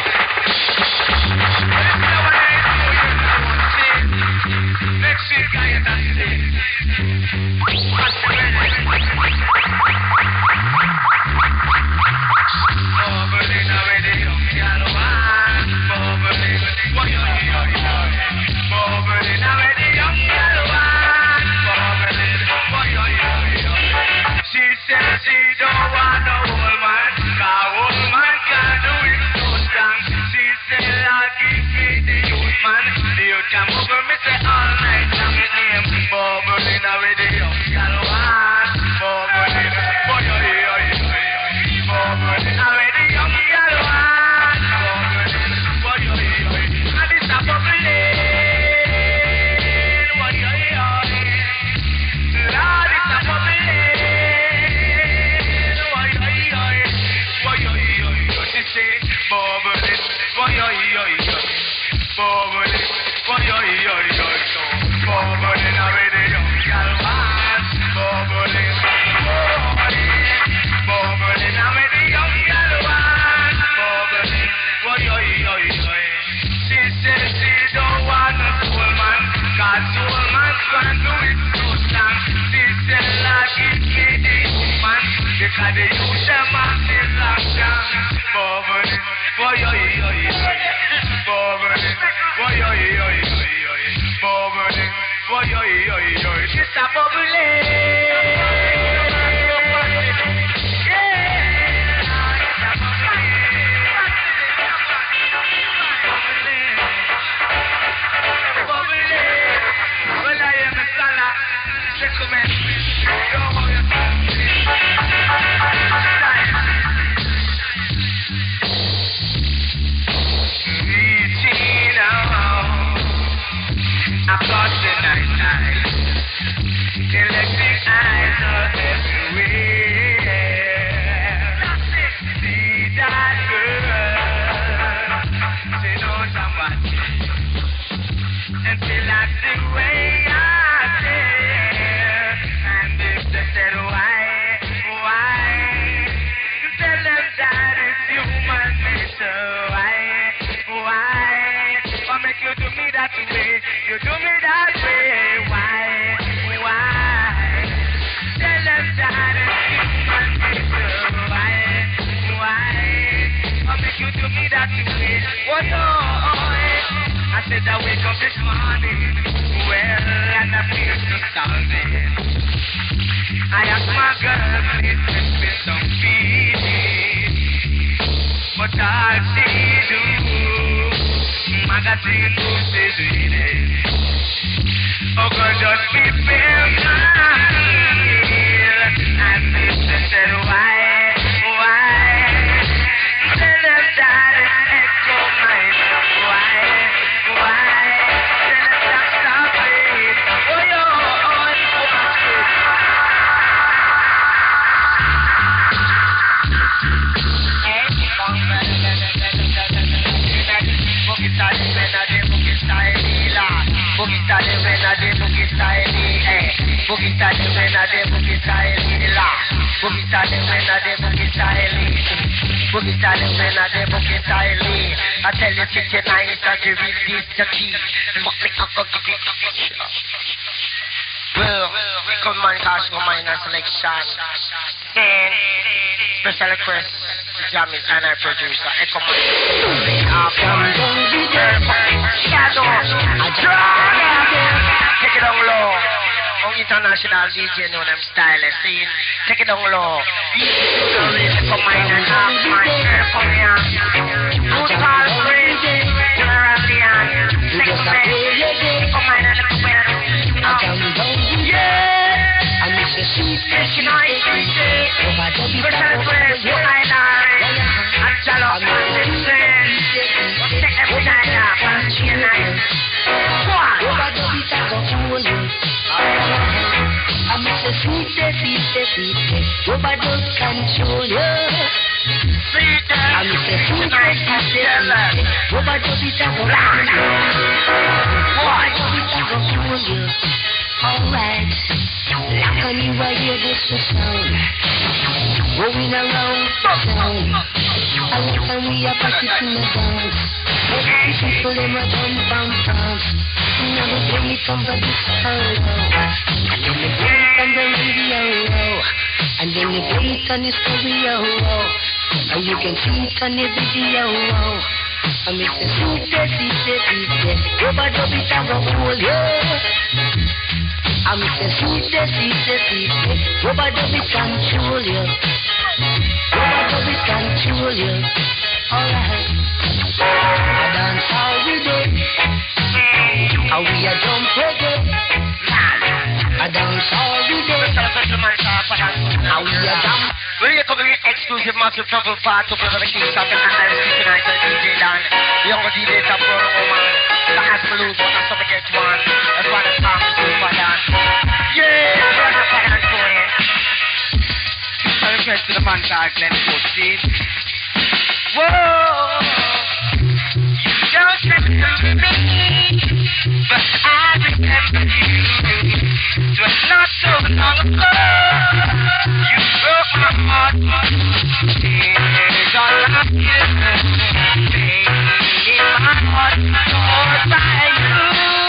Next week, I am Special request to Jammy's and our producer, Echo Man. Take it on low. On international DJ know them style, see? Take it on low. Echo Man and half man, come here. Good Paul Prince, General Leon, Echo Man and Echo Man. Yeah! I'm Mr. Sweet, taking on it, special request to Ainari, and Jalop, and Vincent. Take every night up, and she and I. I'm Mr. Sweet, nobody control you. I'm Mr. Sweet, nobody control you. Alright, like on you while you hear this sound, rolling around the town. A dance and we are practicing the dance. Every people them a jump and prance. Now we bring it on the disco, and then we bring it on the radio, and then we bring it on the stereo, and you can see it on the video. And me say sweet, rubber dub it and go hold you. And me say sweet, rubber dub it control you. Rubber dub it control you. Alright. I dance all we day, and we a jump reggae. I dance all we day, and we a jump. We're here covering exclusive massive travel part of the King Stock and Analysis tonight and DJ Dan. The younger DJ Top Roll Woman. The Asmaloo one and some against one. That's why the time is good for that. Yeah, we're the fire and going. I request to the man called Glenn Coatsy. Whoa! You don't remember me, but I remember you. It was not so long ago. You broke my heart. Tears all I feel. Pain in my heart. Torn by you.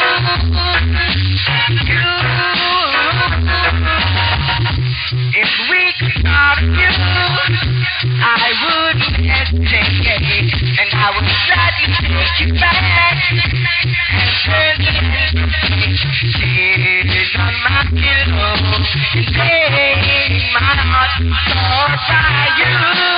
If we could stop you, I wouldn't hesitate, and I would gladly take you back and turn the tears on my pillow and take my heart torn by you.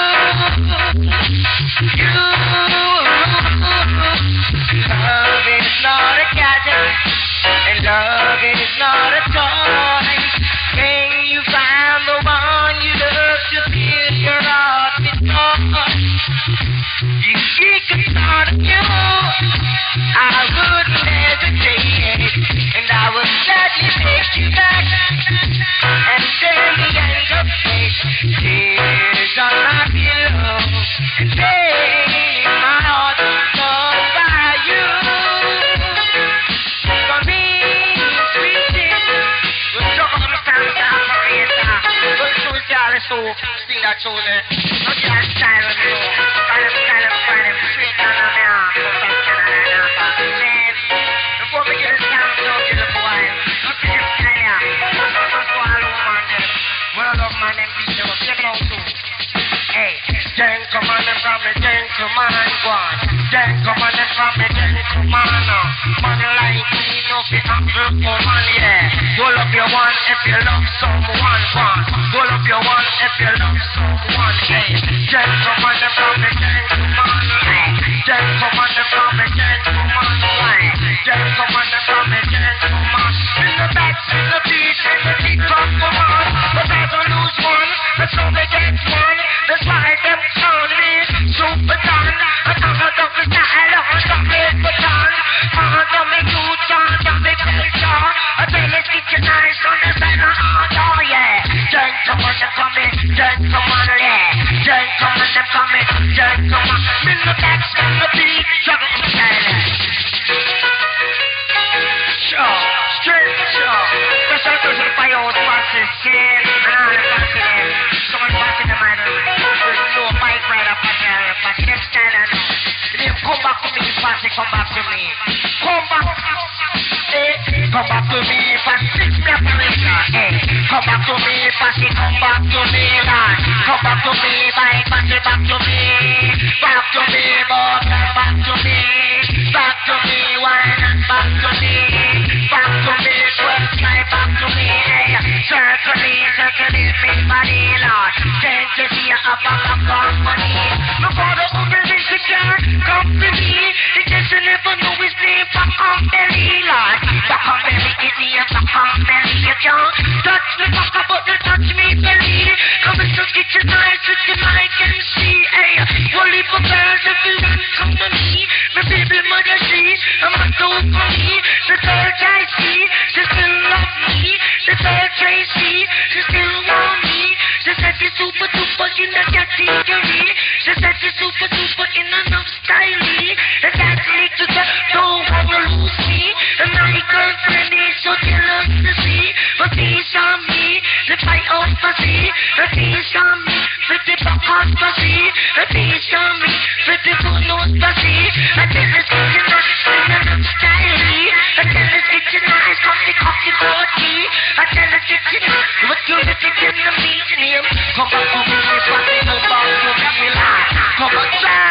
Love is not a gadget, and love is not a toy. Can you find the one you love to fill your heart with joy? If she could start anew, I wouldn't hesitate, and I would gladly take you back and turn the end of fate. Tears on my pillow and take my heart torn by you. For me, sweet we'll talk on the family operator. We'll do it all so sing that tune. Not that style of you. Kind of sweet on the man. Before we get this down, don't get a boy. Look at this guy here. That's why I love man them. When I love man them, beat them up. Check it out too. Hey, gentleman and from me, gentleman, go on. Gentleman and from me, gentleman. Man like me, no be humble for man, yeah. Roll up your one if you love someone, one. Roll up your one if you love someone, hey. Gentleman and from me, gentleman, hey. Gentleman and from me, gentleman, hey. Gentleman and from me, gentleman. In the back, in the beat, from the one. But I don't lose one, that's how they get one. That's why them call me Super Don. I don't know the style, I don't make the ton. I don't make you talk, I don't make culture. I tell you, stick your nice on the side of the oh yeah. Gentlemen, them coming, gentlemen, yeah. Gentlemen, them coming, gentlemen. In the back, in the beat, something silent. Sure, straight, sure. Special to the fire out, what's his skin? Someone watching the man. No bike rider, but them style and come back to me, Patsy, come back to me. Come back. Come back to me, Patsy, me operator. Come back to me, Patsy, come back to me, lad. Come back to me, bike, Patsy, back to me. Back to me, boy, back to me. Back to me, wine and back to me. Back to me, 12 fly back to me. Circle me, body, lord. Can't you see a company? Before the organization company, it just never know his name for company, lord. The company is here for company. You can't touch me, fuck about the touch me belly. Come and just get your eyes with the mic and see. Hey, we'll leave for girls if you don't come to me. My baby mother see, I'm a dope for me. The third I see, she still love me. The third Tracy, she still want me. She said she's super duper in a category. She said she's super duper in enough style. And that's little girl don't wanna lose me. And my girlfriend is so jealous to see. But peace on me, the fight out for see. The peace on me, 50 pounds to see, a piece of me, 50 foot nose to see, I tell the kitchen I'm styling, I tell the kitchen eyes, come the cocky body, I tell the kitchen, what you little in the meeting him, come back home, it's what they know about you, me lie, come back,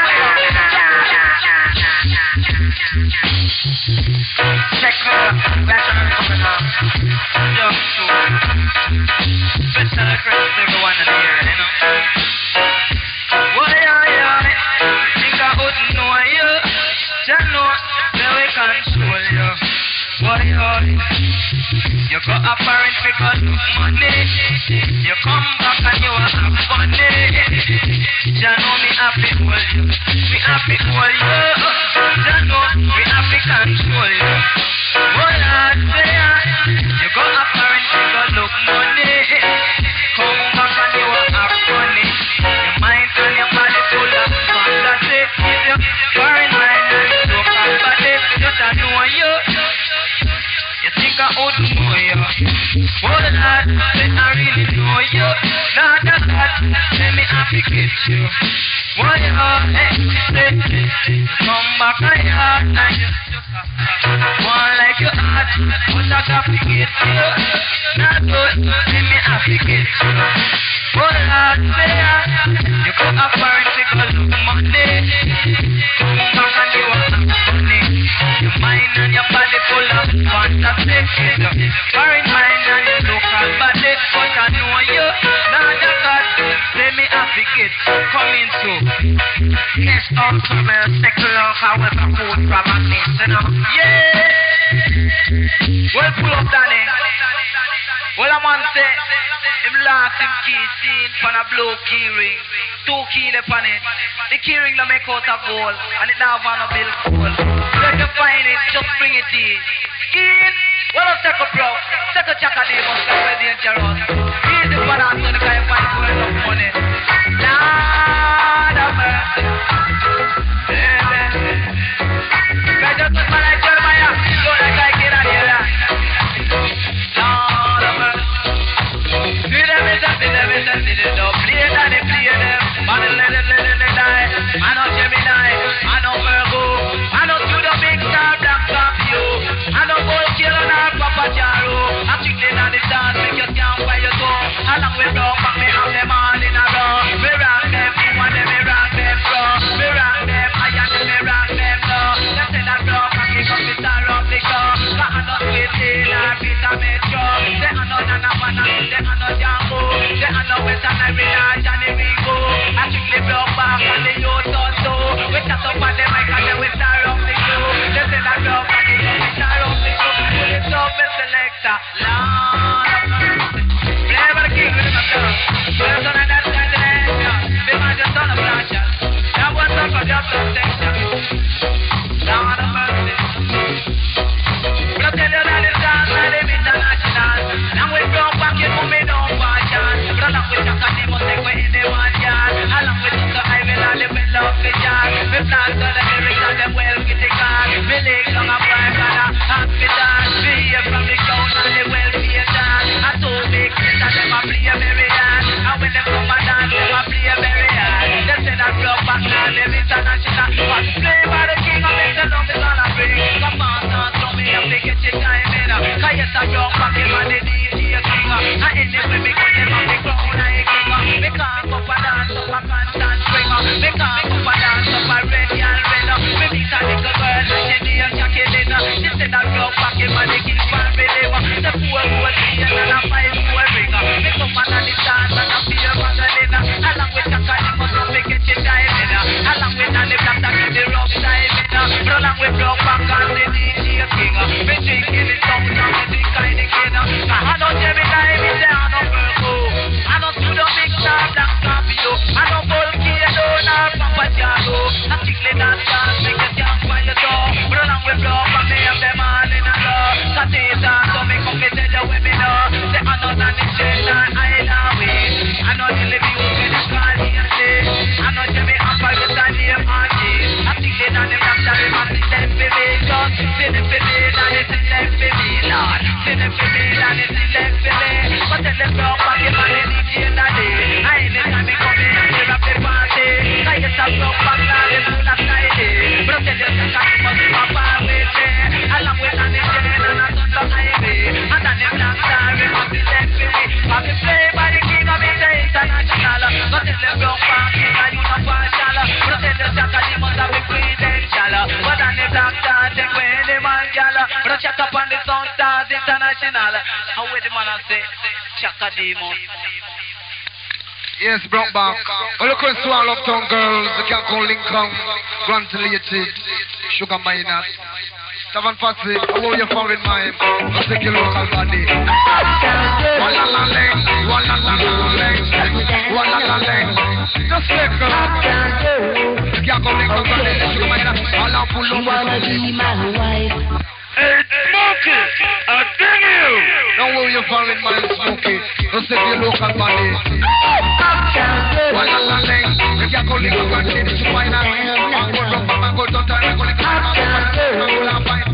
check her, back on coming up, young soul, special request everyone in here, you know. Why, think I wouldn't know you, just know that we control you. Why, you got a parent because of money, you come back and you are funny, just know me happy for you, me happy for you, just know me happy control you. Why, you got a parent because of money, come back and you are funny, your mind and your body full of fantasy, your foreign mind and so body, just I know you. You think I would know you? Oh Lord, say I really know you. Lord, let me appreciate you. Why say come back and heart and you one like your heart, but I got to get you. Not good, let me appreciate you. Oh Lord, say you go up and take a look money. Come back and you are funny. Your mind and your body full of fantastic. Foreign mind and your local body, but I know you. Lord God, let me appreciate coming through. Yes, also my secular, however, food from a place, you know. Yeah! Well, pull up, Danny. Well, I'm on set. Him lost him key scene for a blue key ring. 2 keys upon it. The key ring no make out of gold, and it now want a bill gold. Let you find it, just bring it in. In. Well, I'm take a bro. Take a check of the most very dangerous. Easy for that, so the guy find for enough money. Lord of mercy. Guys, just look like Jeremiah. Don't let guy get out here. Lord of mercy. See them, play that, they play them. Man, let them die. Man, no Gemini. Man, no Virgo. Man, no to the big star, black top you. Man, no gold kill on our Papa Jaro. I'm chicken on the dance, make you can't find your toe. Along with dog, but me have them all in a row. Me rock them, one them, me rock them, bro. Me rock them, I am them, me rock them, no. They say that dog, I kick up the star of the car. But I'm not waiting, I'm Peter Metro. They are not Nana Wana, they are not Django. They are not Western Irina, Johnny Ringo. I kick the block back on the youth also. We shut up on the mic and then we star of the show. They say that dog, I kick up the star of the show. It's up the selector, Lord of mercy. Play for the king with my dog. Play for the dance and the nation. Be my just on the branches. That was up for just protection. Lord of mercy. But I tell you that it's dance by the international. Now we broke back, you know me don't watch out. But along with Jack and Nemo, take me in the one yard. Along with Dr. Ivan and the middle of the yard. We plant on the lyrics and the well critical. We lay long a prime and a hospital. We hear from the count and the well International. How would the man say, Chakademo? Yes, Brockback. Well, look at Swan Uptown girls. You can't call Lincoln, Grant Related, Sugar Miners. Seven Patsy, how are you foreign mind? Let's take your local body. Walla la leng, walla la leng, walla la leng. Just like you can't call Lincoln, Grant Related, Sugar Miners. All I'm full of. You wanna be my wife? Hey, Smokey, I tell you. Now where you foreign mind, Smokey? Let's take your local body. Walla la leng, you can't call Lincoln, Grant Related, Sugar Miners. I'm going to Bamba, go to Time, go to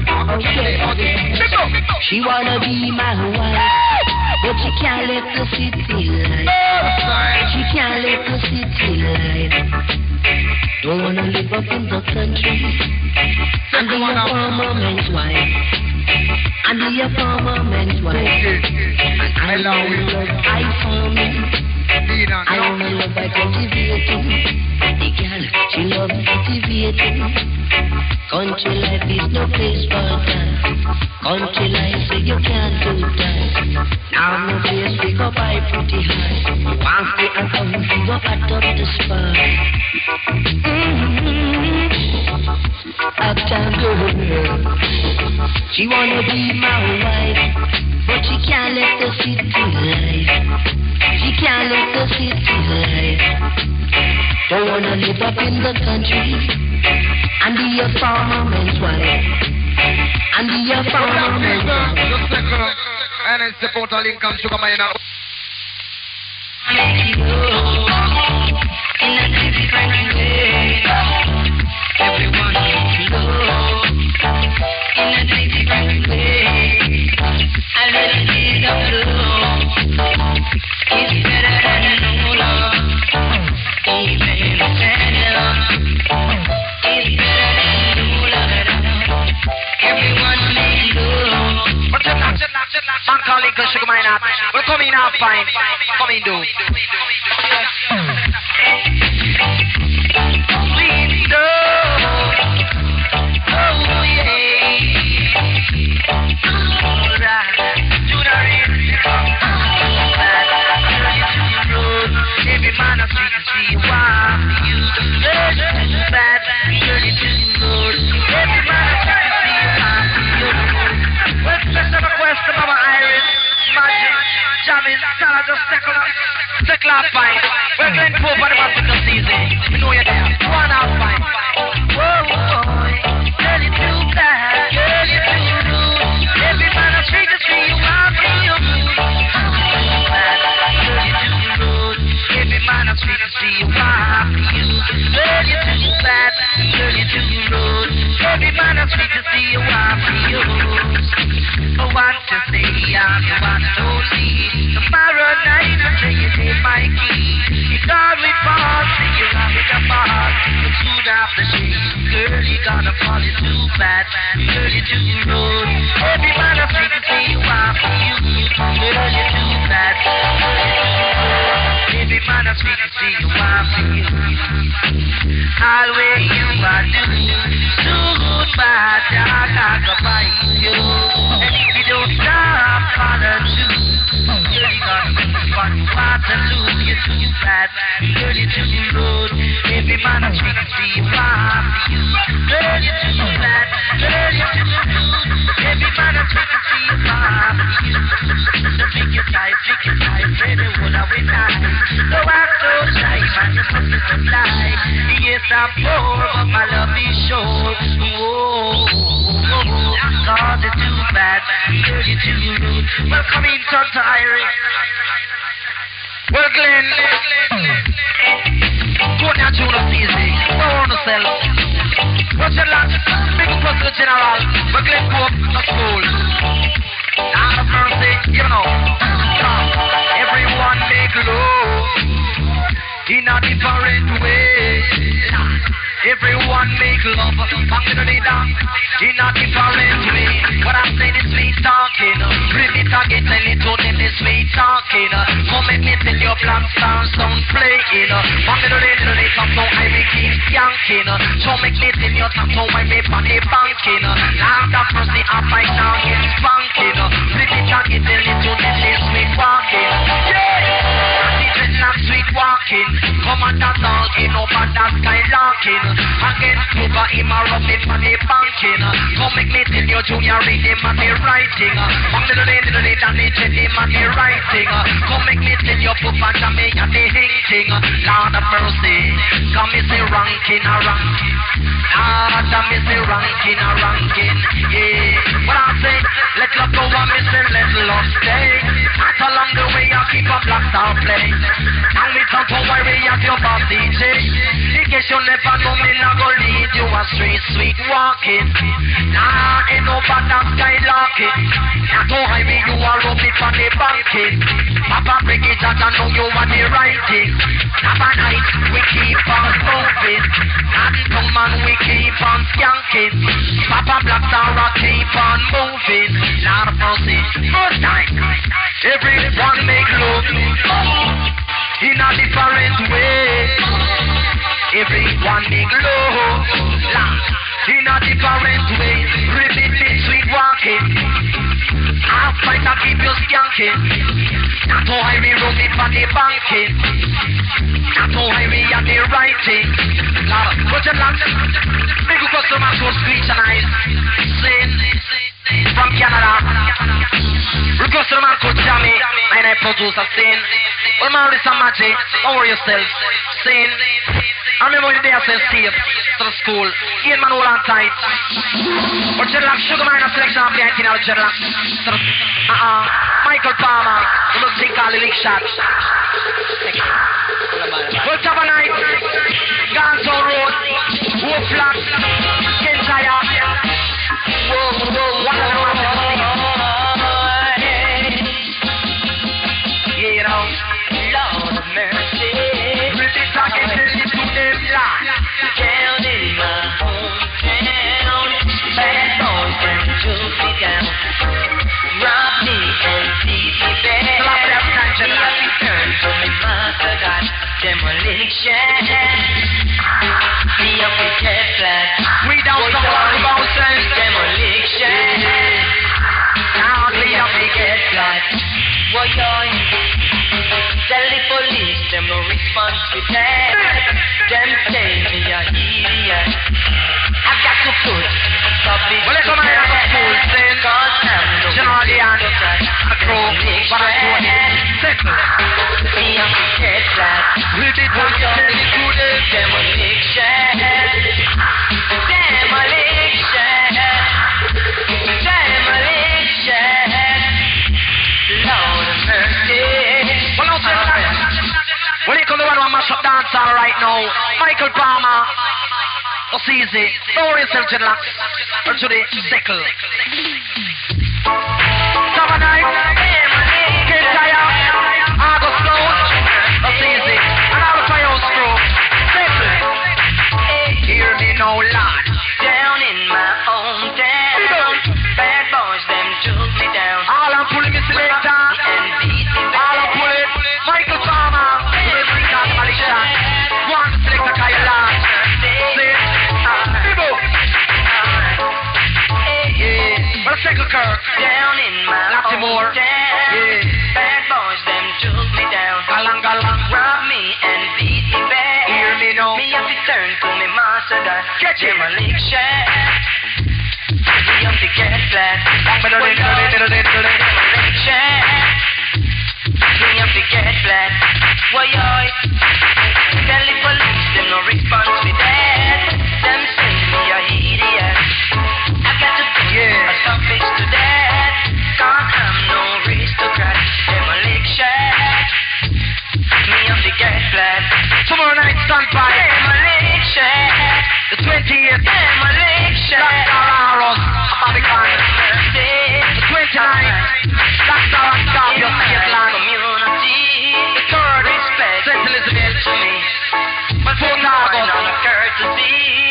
She wanna be my wife, but she can't let the city life. She can't let the city life. Don't wanna live up in the country and be a farmer man's wife. And be a farmer man's wife. And I love I farming. I wanna love by cultivating. The girl, she loves cultivating. Country life is no place for that. Country life, so you can't do that. Now no place we go by pretty high. Once they are come, we go hot up the spot. Uptown girl, she wanna be my wife, but she can't let the city life. She can't let the city life. Don't wanna live up in the country and be a farmer man's wife. And be a farmer man's wife. And it's the Portal Lincoln Sugar Miner. In a different way, everyone needs love. In a different way, I really need a flow. It's better than no love, even better. It's better than no love at all. Everyone needs love. What's up, man called Lincoln Sugar Miner. We're coming out fine. Coming do. Sweet love. Oh yeah. Alright. Do the ring. Every man I see to see why you. Girl, you too bad. Girl, you too good. Every man I see to see why you. Let's have a question, Mama Iris. Magic. Javis. Sarah, just take off fine. We're going to open the bicycle season. We know you're there. One out fine. Whoa, boy. Girl, you too bad. Girl, you too rude. Every man I see to see you why you. Girl, you too rude. Every man I see to see you why you. Girl, you too bad. Girl, you too rude. Every man I see to see you why you. I want to say I'm the one and only. Tomorrow night I'll tell you take my key. It's all we fall, say you're having a ball. But soon after shame, girl, you gonna fall, you too bad. Girl, you too rude. Every man I see to see you why you. Girl, you too bad. Every man I see to see you why you. Always you are doing too good, bad, dog, I go fight you. And if you don't stop, follow too. Girl, you got fun, Waterloo, you're too bad. Girl, you're too rude. Every man I speak to see you why you. Girl, you're too bad. Girl, you're too rude. Every man I speak to see you why you. So pick your side, ready, what I will die. No act so shy, man, you're supposed to fly. Yes, I'm poor, but my love is sure. Whoa, cause it's too bad. Girl, you're too rude. Welcome in, Dr. Iris. Well, Glenn, go down to the music. Go on yourself. What's your last? Big up to the general. Well, Glenn, go up to school. Now, the mercy, you know. Everyone make love in a different way. Everyone make love, bang to the dance in a different way. What I'm saying is sweet talking. Bring it again, tell it to them is sweet talking. Come and me tell your black star sound playing. Bang to the top, so I me keep yanking. So make me tell your top, so I me body banking. Now that mercy I fight now get spanking. Bring it again, tell it to them is sweet walking. Not sweet walking, come on that all in over that skylarking. Again, over him a rub it for the banking. Come make me tell you junior read him and the writing. Bang the day, and the jelly and the writing. Come make me tell you put back to me and the hinting. Lord of mercy, come me say ranking a ranking. Lord of me say ranking a ranking. Yeah, what I say, let love go on me say let love stay. Not along the way I keep a black star play. And we come to worry at your boss DJ. In case you never know me, now go lead you astray. Sweet walking. Nah, ain't no bad skylarking. Now to highway you are up it for the banking. Papa break it out and know you are the right thing. Papa night we keep on moving. And come man we keep on skanking. Papa black star keep on moving. Lord of mercy, first time. Everyone make love in a different way. Everyone make love in a different way. Repeat it, sweet walking. I'll fight to keep you skanking. Not to hide me room it for the banking. Not to hide me at the writing. Put your lungs. Big customer to screech and eyes. Sin from Canada. Request the man called Jamie, and I produce a sin. Well, man, this is magic. Don't worry yourself. Sin. I remember the day I said Steve to the school. Ian man hold on tight. But Jedlock, Sugar Man, a selection of the 19 out of Jedlock. Michael Palmer, the most thing called the Lick Shot. Well, top of night. Ganson Road. Wolf Flat. Kentire. Whoa, what a you know, Lord of mercy. Really talking to them live. Down in my hometown, bad boys and took me down. Robbed me and beat me back. Me have to turn to me master God. Demolition. Me up with head flat. We don't know about demolition. Now me up with head flat. Why tell the police, them no response to that. Them say me a idiot. I got to put stop it. Well, let's come here to school, then. Cause I'm no generally on a crow, but I'm doing it. Settle. Me and the head flat. We did what you said to them. Demolition. Demolition. Demolition. Lord of mercy. Well, now, when you come to one mash up dancer right now, Michael Palmer, that's easy. Don't worry yourself, Jedlock. Or to the sickle. Summer night, get tired, August slow, that's easy. And I'll try your screw. Sickle. Hear me now, lad. Down in my hometown, bad boys, them took me down. All I'm pulling is selector. All I'm pulling, Michael Palmer. One selector, Kyle. Yeah, well, Second Kirk. Down in my hometown, yeah. Bad boys, them took me down. Galang, robbed me and beat me back. Hear me now. Me have to turn to me master God. Get demolition. Me have to get flat. Demolition. Me have to get flat. Why, tell the police, them no response to that. Them say me a idiot. I got to put a suffix to that. Cause I'm no aristocrat. Demolition. Me have to get flat. Tomorrow night, standby. Demolition. The 20th. Demolition. Dr. Aros, Babicon. The 29th. Dr. Octavio, Scotland. Community. The 3rd, respect. St. Elizabeth. To me. But 4th August. On a courtesy.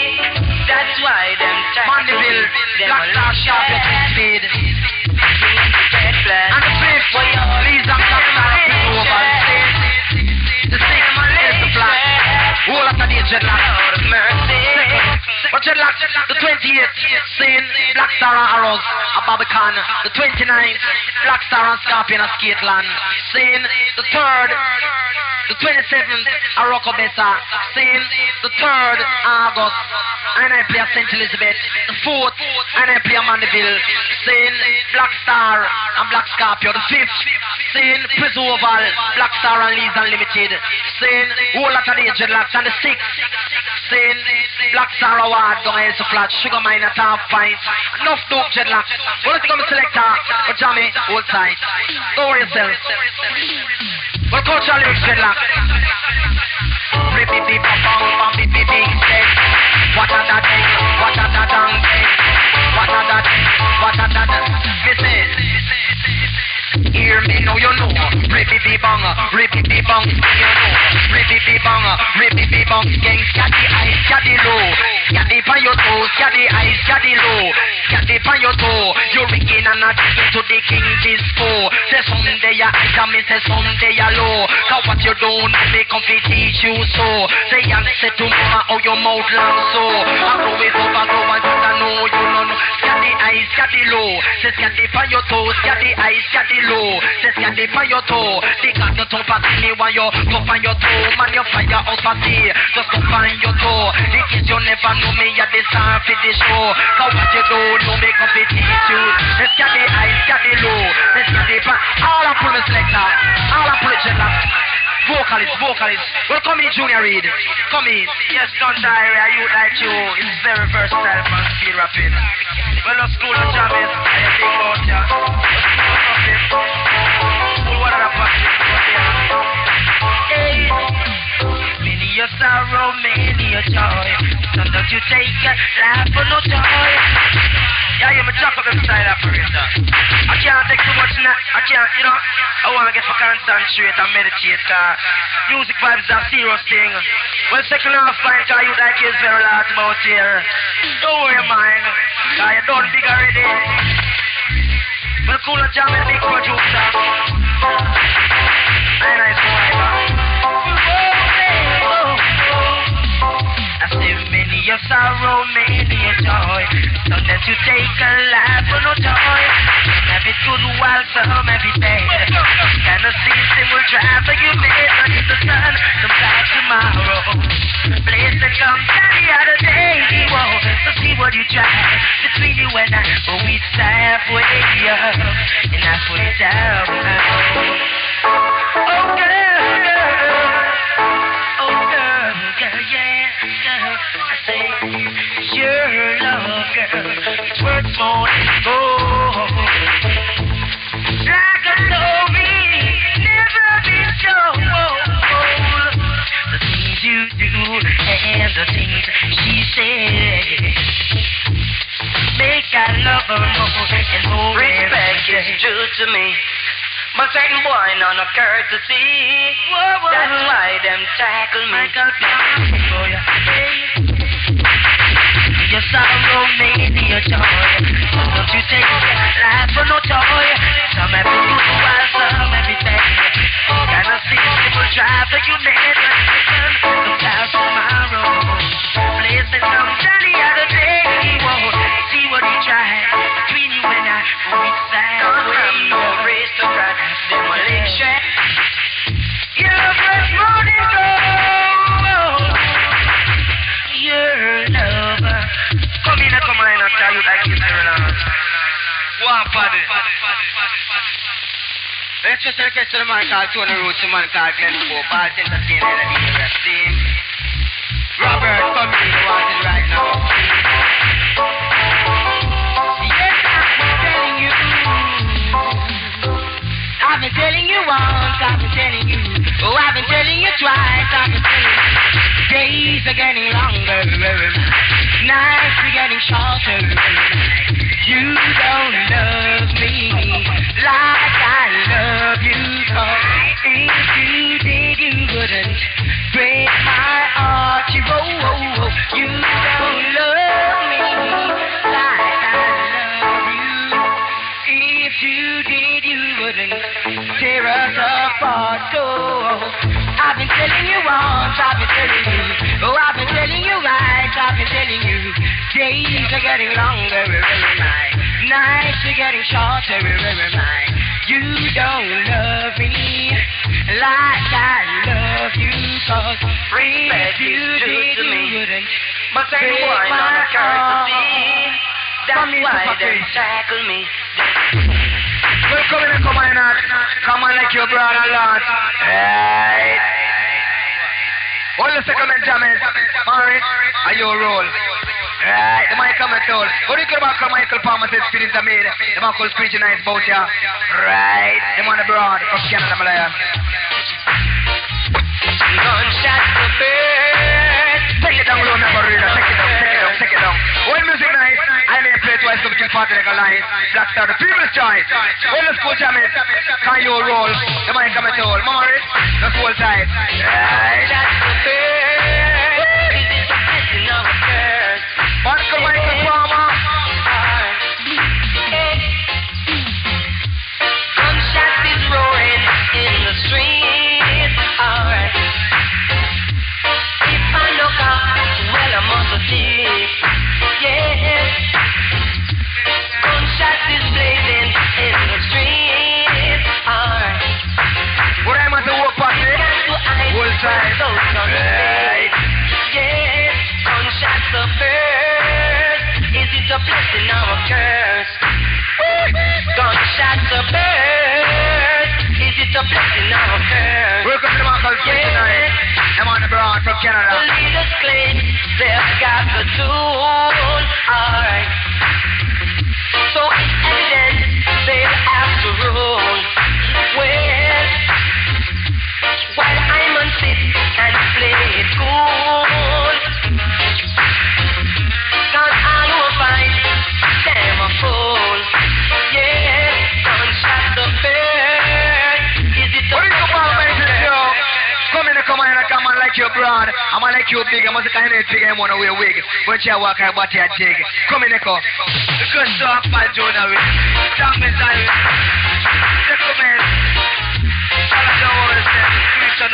Dreadlock, the 28th, Sin, Black Star and Arrows, a Barbican, the 29th, Black Star and Scorpion and Skateland, Sin, the 3rd, the 27th, a Rocco Bessa, Sin, the 3rd, August, and I play St. Elizabeth, the 4th, and I play Mandeville, Sin, Black Star and Black Scorpio, the 5th, Sin, Prison Oval, Black Star and Leeds Unlimited, Sin, whole lot of the Dreadlocks, and the 6th, Sin, Black Star Award, going to flat, Sugar Mine at half pint, enough dope Dreadlocks. Well, let's go to selector, but Jammy, hold tight. Don't worry yourself. Well, cultural lyrics, Dreadlocks. Rippy beep bang bang beep beep beep steak. What a da ding, what a da dang ding. What a da ding, what a da dang. Listen. Hear me now, you know. Rippy beep bang, you know. Rippy beep bang, gang, scatty eyes, scatty low. Scatty on your toes, scatty eyes, scatty low. Scatty on your toe. You're rigging and not digging to the king disco. Say someday ya high and me say someday ya low. Cause what you don't me come fi teach you so. Say and say tomorrow how your mouth long so. I grow it up, I grow and you don't know, you don't know. Scatty eyes, scatty low. Say scatty on your toes, scatty eyes, scatty low. Say scatty on your toe. They got your tongue party me when you go on your toe. Man you fire house party, just go on your toe. In case you never know me, you're the star for the show. Cause what you don't know me come fi teach you. Say scatty eyes, scatty low. Say scatty on. All I pull me selector, all I pull it Dreadlock. Vocalist. Well, come in, Junior Reid. Come in. Yes, don't die, a youth like you. It's very versatile for speed rapping. Well, no school of jamming, I am big out ya. School what are the hey, many a sorrow, many a joy. Sometimes you take a life for no joy. Yeah, you're my jack up them style operator. I can't take too much now. I can't, you know. I want to get for concentrate and meditate. Music vibes are serious thing. Well, second half fine, cause you like is very large about here. Don't worry, man. Cause you done big already. Well, cool and jam and big producer. Very nice driver. I say many a sorrow, many a joy. Sometimes you take a life for no joy. Every good while, some every day. Kind of system will drive for you, made on the sun. Sometimes tomorrow. Place that comes down the other day. Whoa, so see what you try. Between you and I, but we halfway up and halfway down. Oh, girl, yeah. I say, your love, girl, it's worth more than gold. Like a story, never been told. The things you do and the things she said make I love her more and more. Respect is due to me. But certain boy no courtesy. Whoa. That's why them tackle me. Your sorrow made me a joy. So don't you take life for no joy. Some have been good while some every day. Kind of system will drive for you never listen. Sometimes tomorrow. Place that comes down the other day. Whoa. See what you try. Between you and I, which side way. No race to crack. Demolition. Your first morning gold. Your lover. Come in, I tell you like it's very long. One party. Let's just request to the man called Tony Roots, the man called Glenn Pope, Ball Entertainer, and the rep team. Robert, come in, you want it right now. Yes, I've been telling you once, I've been telling you. Oh, I've been telling you twice, I've been telling you. Days are getting longer, nights are getting shorter. You don't love me like I love you. If you did, you wouldn't break my heart. You don't love me like I love you. If you did, you wouldn't tear us apart. So I've been telling you once, I've been telling you. Oh, I've been telling you right, I've been telling you. Days are getting longer, my nights are getting shorter, my you don't love me like I love you, cause if you did, you wouldn't But then break why my not heart. That's why they tackle me. Well, come on like your brother, Lord. Right. Hold the second and jam it. Alright, are you roll? Right, the mic come and told. What do you come back from Michael Palmer said spirit of me? The man called preaching nice about ya. Right, the man abroad from Canada, Malaya. Gunshot to bird. Take it down low, never read it. Take it down. When music night, I may play twice to kill party like a line. Black Star, the people's choice. When the school jam it, can you roll? The mic come and told. Morris, the school tight. Right. Gunshot to bird. Is it a blessing or a curse? Michael Palmer. Gunshot is roaring in the street. Alright. If I look up, well I must see. Yeah. Gunshot is blazing in the street. Alright. What am I to work party? Whole time. Right. Yeah. Gunshots of birds. Is it a blessing or a curse? Gunshots of birds. Is it a blessing or a curse? Welcome to the man called Preaching Night. I'm on the broad from Canada. The leaders claim they've got the tool. Alright. So it's evident they'll have to rule. Well, while I'm on sit and play it cool. Cause I will find them a fool. Yeah, gunshots of bird. Is it a What do you come on, man? Come on like your broad. I'm on like you big. I must kind of take him on away wig. When you walk out, but you dig. Come in, Nico. The good stuff, my Jonah. Jump inside. Come in. All of the world is Christian.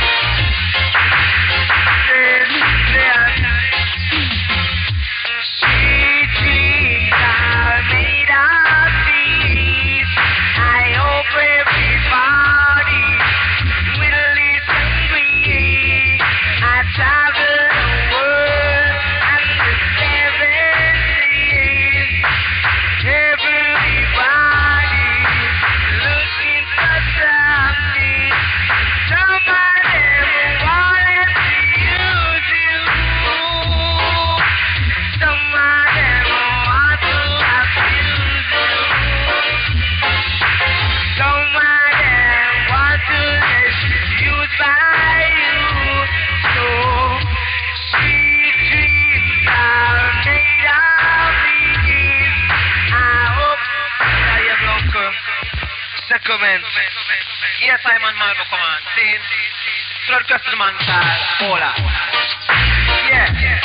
Sweet dreams are made of these. I hope everybody will listen to me. I travel the world and the 70s. Everybody looking for something. Somebody wanted to use you. Somebody want to abuse you. Somebody want to get used by you. So sweet dreams are made of these. I hope that you welcome. Second. Yes, I'm on Marco Command. See? Flood Customer style. Hola. Yeah.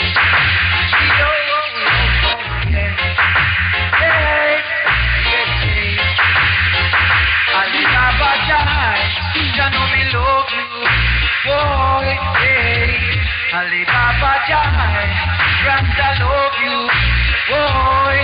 Alibaba Jai, you know me love you, boy. Alibaba Jai, Rasta love you, boy.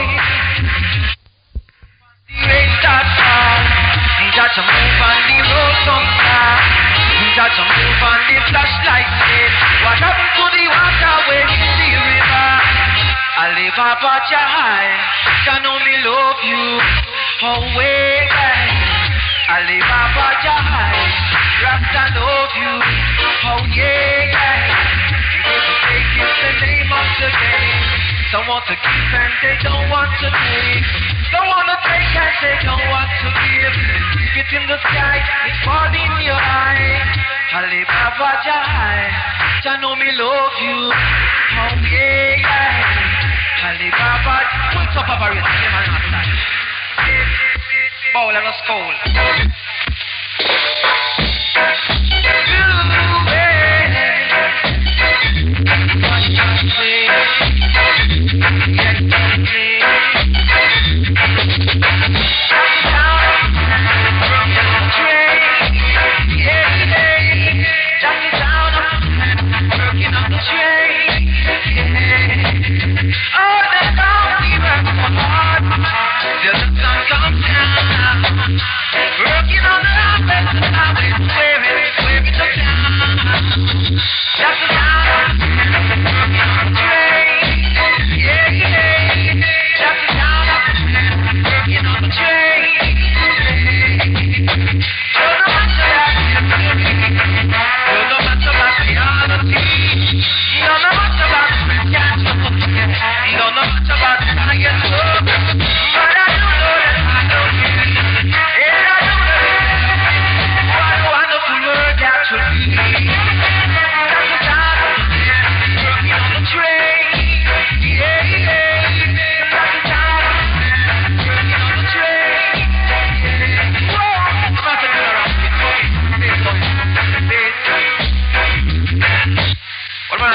The rain start fall, you got to move on the road sometime. You got to move on the flashlight. What happened to the water when you see river? Alibaba Jai, you know me love you, oh way back. Alibaba Jai, Rasta love you, oh yeah. Take is the name of the game. Some want to give and they don't want to take. Don't want to take and they don't want to give. Spit in the sky, it's fall in your eye. Alibaba Jai, you know me love you, oh yeah. Alibaba, what's up about it? Bowl and a skull. Oh,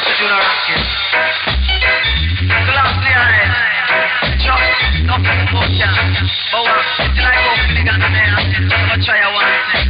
to Junior Rankin. Glass clear, just nothing but that. But what? It's like go for the gun there. I'ma try a one thing.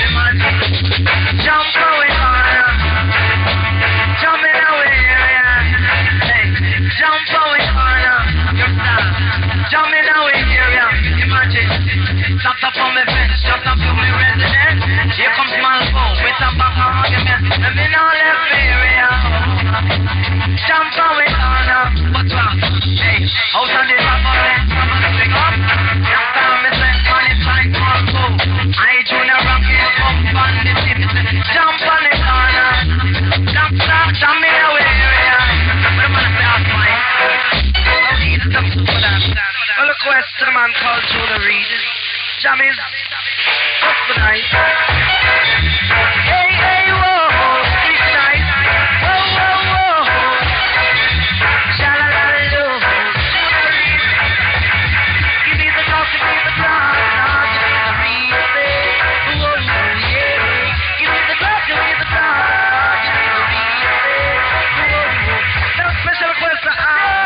Jump away, man. Jumping away, yeah. Hey, jump away, man. Your star. Jumping away, yeah. Imagine. Stop on my fence, just up to my residence. Here comes Malvo with a back argument. Let me know left area. Jump away, man. But what? Hey, out on the top of it, I'm gonna pick up. Young time, me say, money fight Malvo. I Junior Rankin up on the tip. Jump on the corner. Jump me away, yeah. But I'm gonna pass my. No need to talk for that. Well, a question man called Junior Reed. Jammies, what's the night? Hey, hey, whoa, it's nice. Whoa, whoa, whoa. Sha-la-la-la-loo. Give me the talk, give me the talk. Give me the real thing. Whoa, yeah. Give me the talk, give me the talk. Give me the real thing. Whoa. Now special request to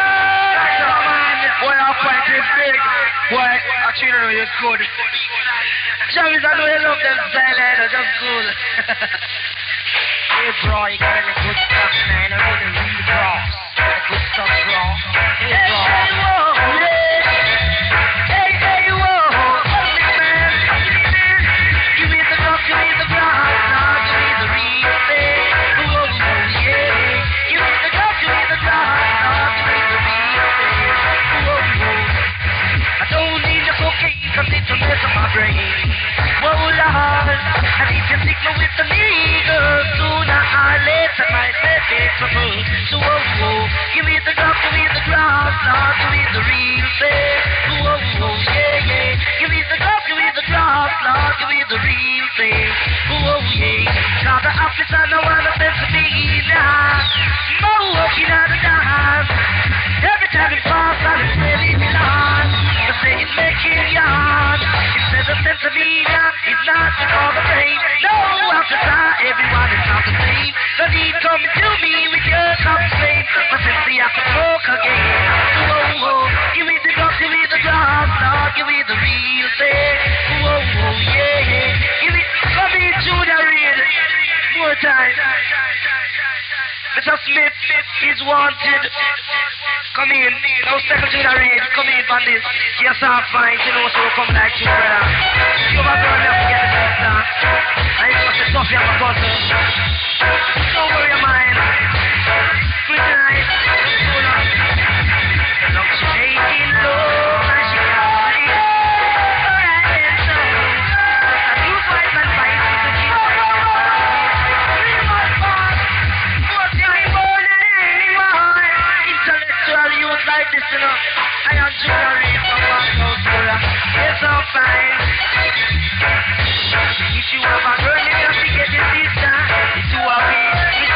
boy, our fight is big. Boy, I treat you is good. Jammies, I know you love them silent, they're just cool. Hey bro, you got any good stuff, man? I really real bro. The good stuff, bro. Hey bro. Hey, whoa, hey, hey, whoa, ugly man. Give me the rock, give me the ground, give me the real thing. Whoa, yeah. Give me the rock, give me the ground, give me the real thing. Whoa. I don't need the cocaine, cause it will mess up my brain. Whoa, Lord, and if you stick me with the needle, sooner or later might make it trouble. So, whoa, give me the drop, give me the grass, Lord, give me the real thing. Whoa, yeah, yeah. Give me the drop, give me the grass, Lord, give me the real thing. Whoa, yeah. Now the officer, no one of them to be now. More walking out of dance. Every time it falls, I'm really lost. They say it's making yarn. Instead of Pennsylvania, it's not all the rain. No, officer, everyone is not the same. No need coming to me with your complaint. But simply I can smoke again. Whoa, give me the drop, give me the drop, Lord, give me the real thing. Whoa, yeah. Give me, come in, Junior Reed. More time. Mr. Smith is wanted. Come in, no second Junior Reed. Come in, bandit. Yes, I'm fine. You know, so come like you, brother. You have a girl, you have to get the sister. I ain't got the stuff, you have a cousin. Don't worry your mind. Good night. Look, she taking low, and she got it. Alright, then, so. You fight and fight with the kids. Intellectual youth like this, you know. I am Junior Reed from Manchester. Yes, I'm fine. If you have a girl, you have to get your sister. If you have it,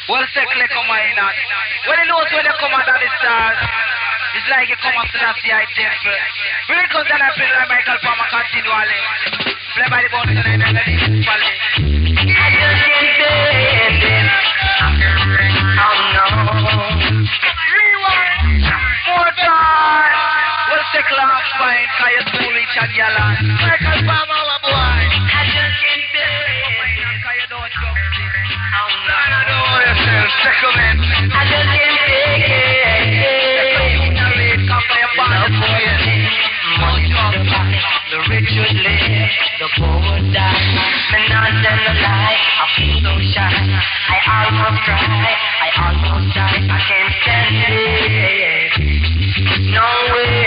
Well, secondly, come on in. When he knows when they come out of the stars, it's like you come up to the CI temple. Miracles that happen like Michael Palmer continually. Play by the bone tonight and let it fall. I just can't bear it. Oh no. Rewind. More time. Well, second half fine. Cause you're too rich and gallant. Michael Palmer, my boy. I just can't bear it. Cause you don't trust me. Oh no. I don't know yourself. Second man. I just can't take it. The rich would live, the poor would die. And not tell a lie, I feel so shy. I almost cry, I almost die. I can't stand it. No way.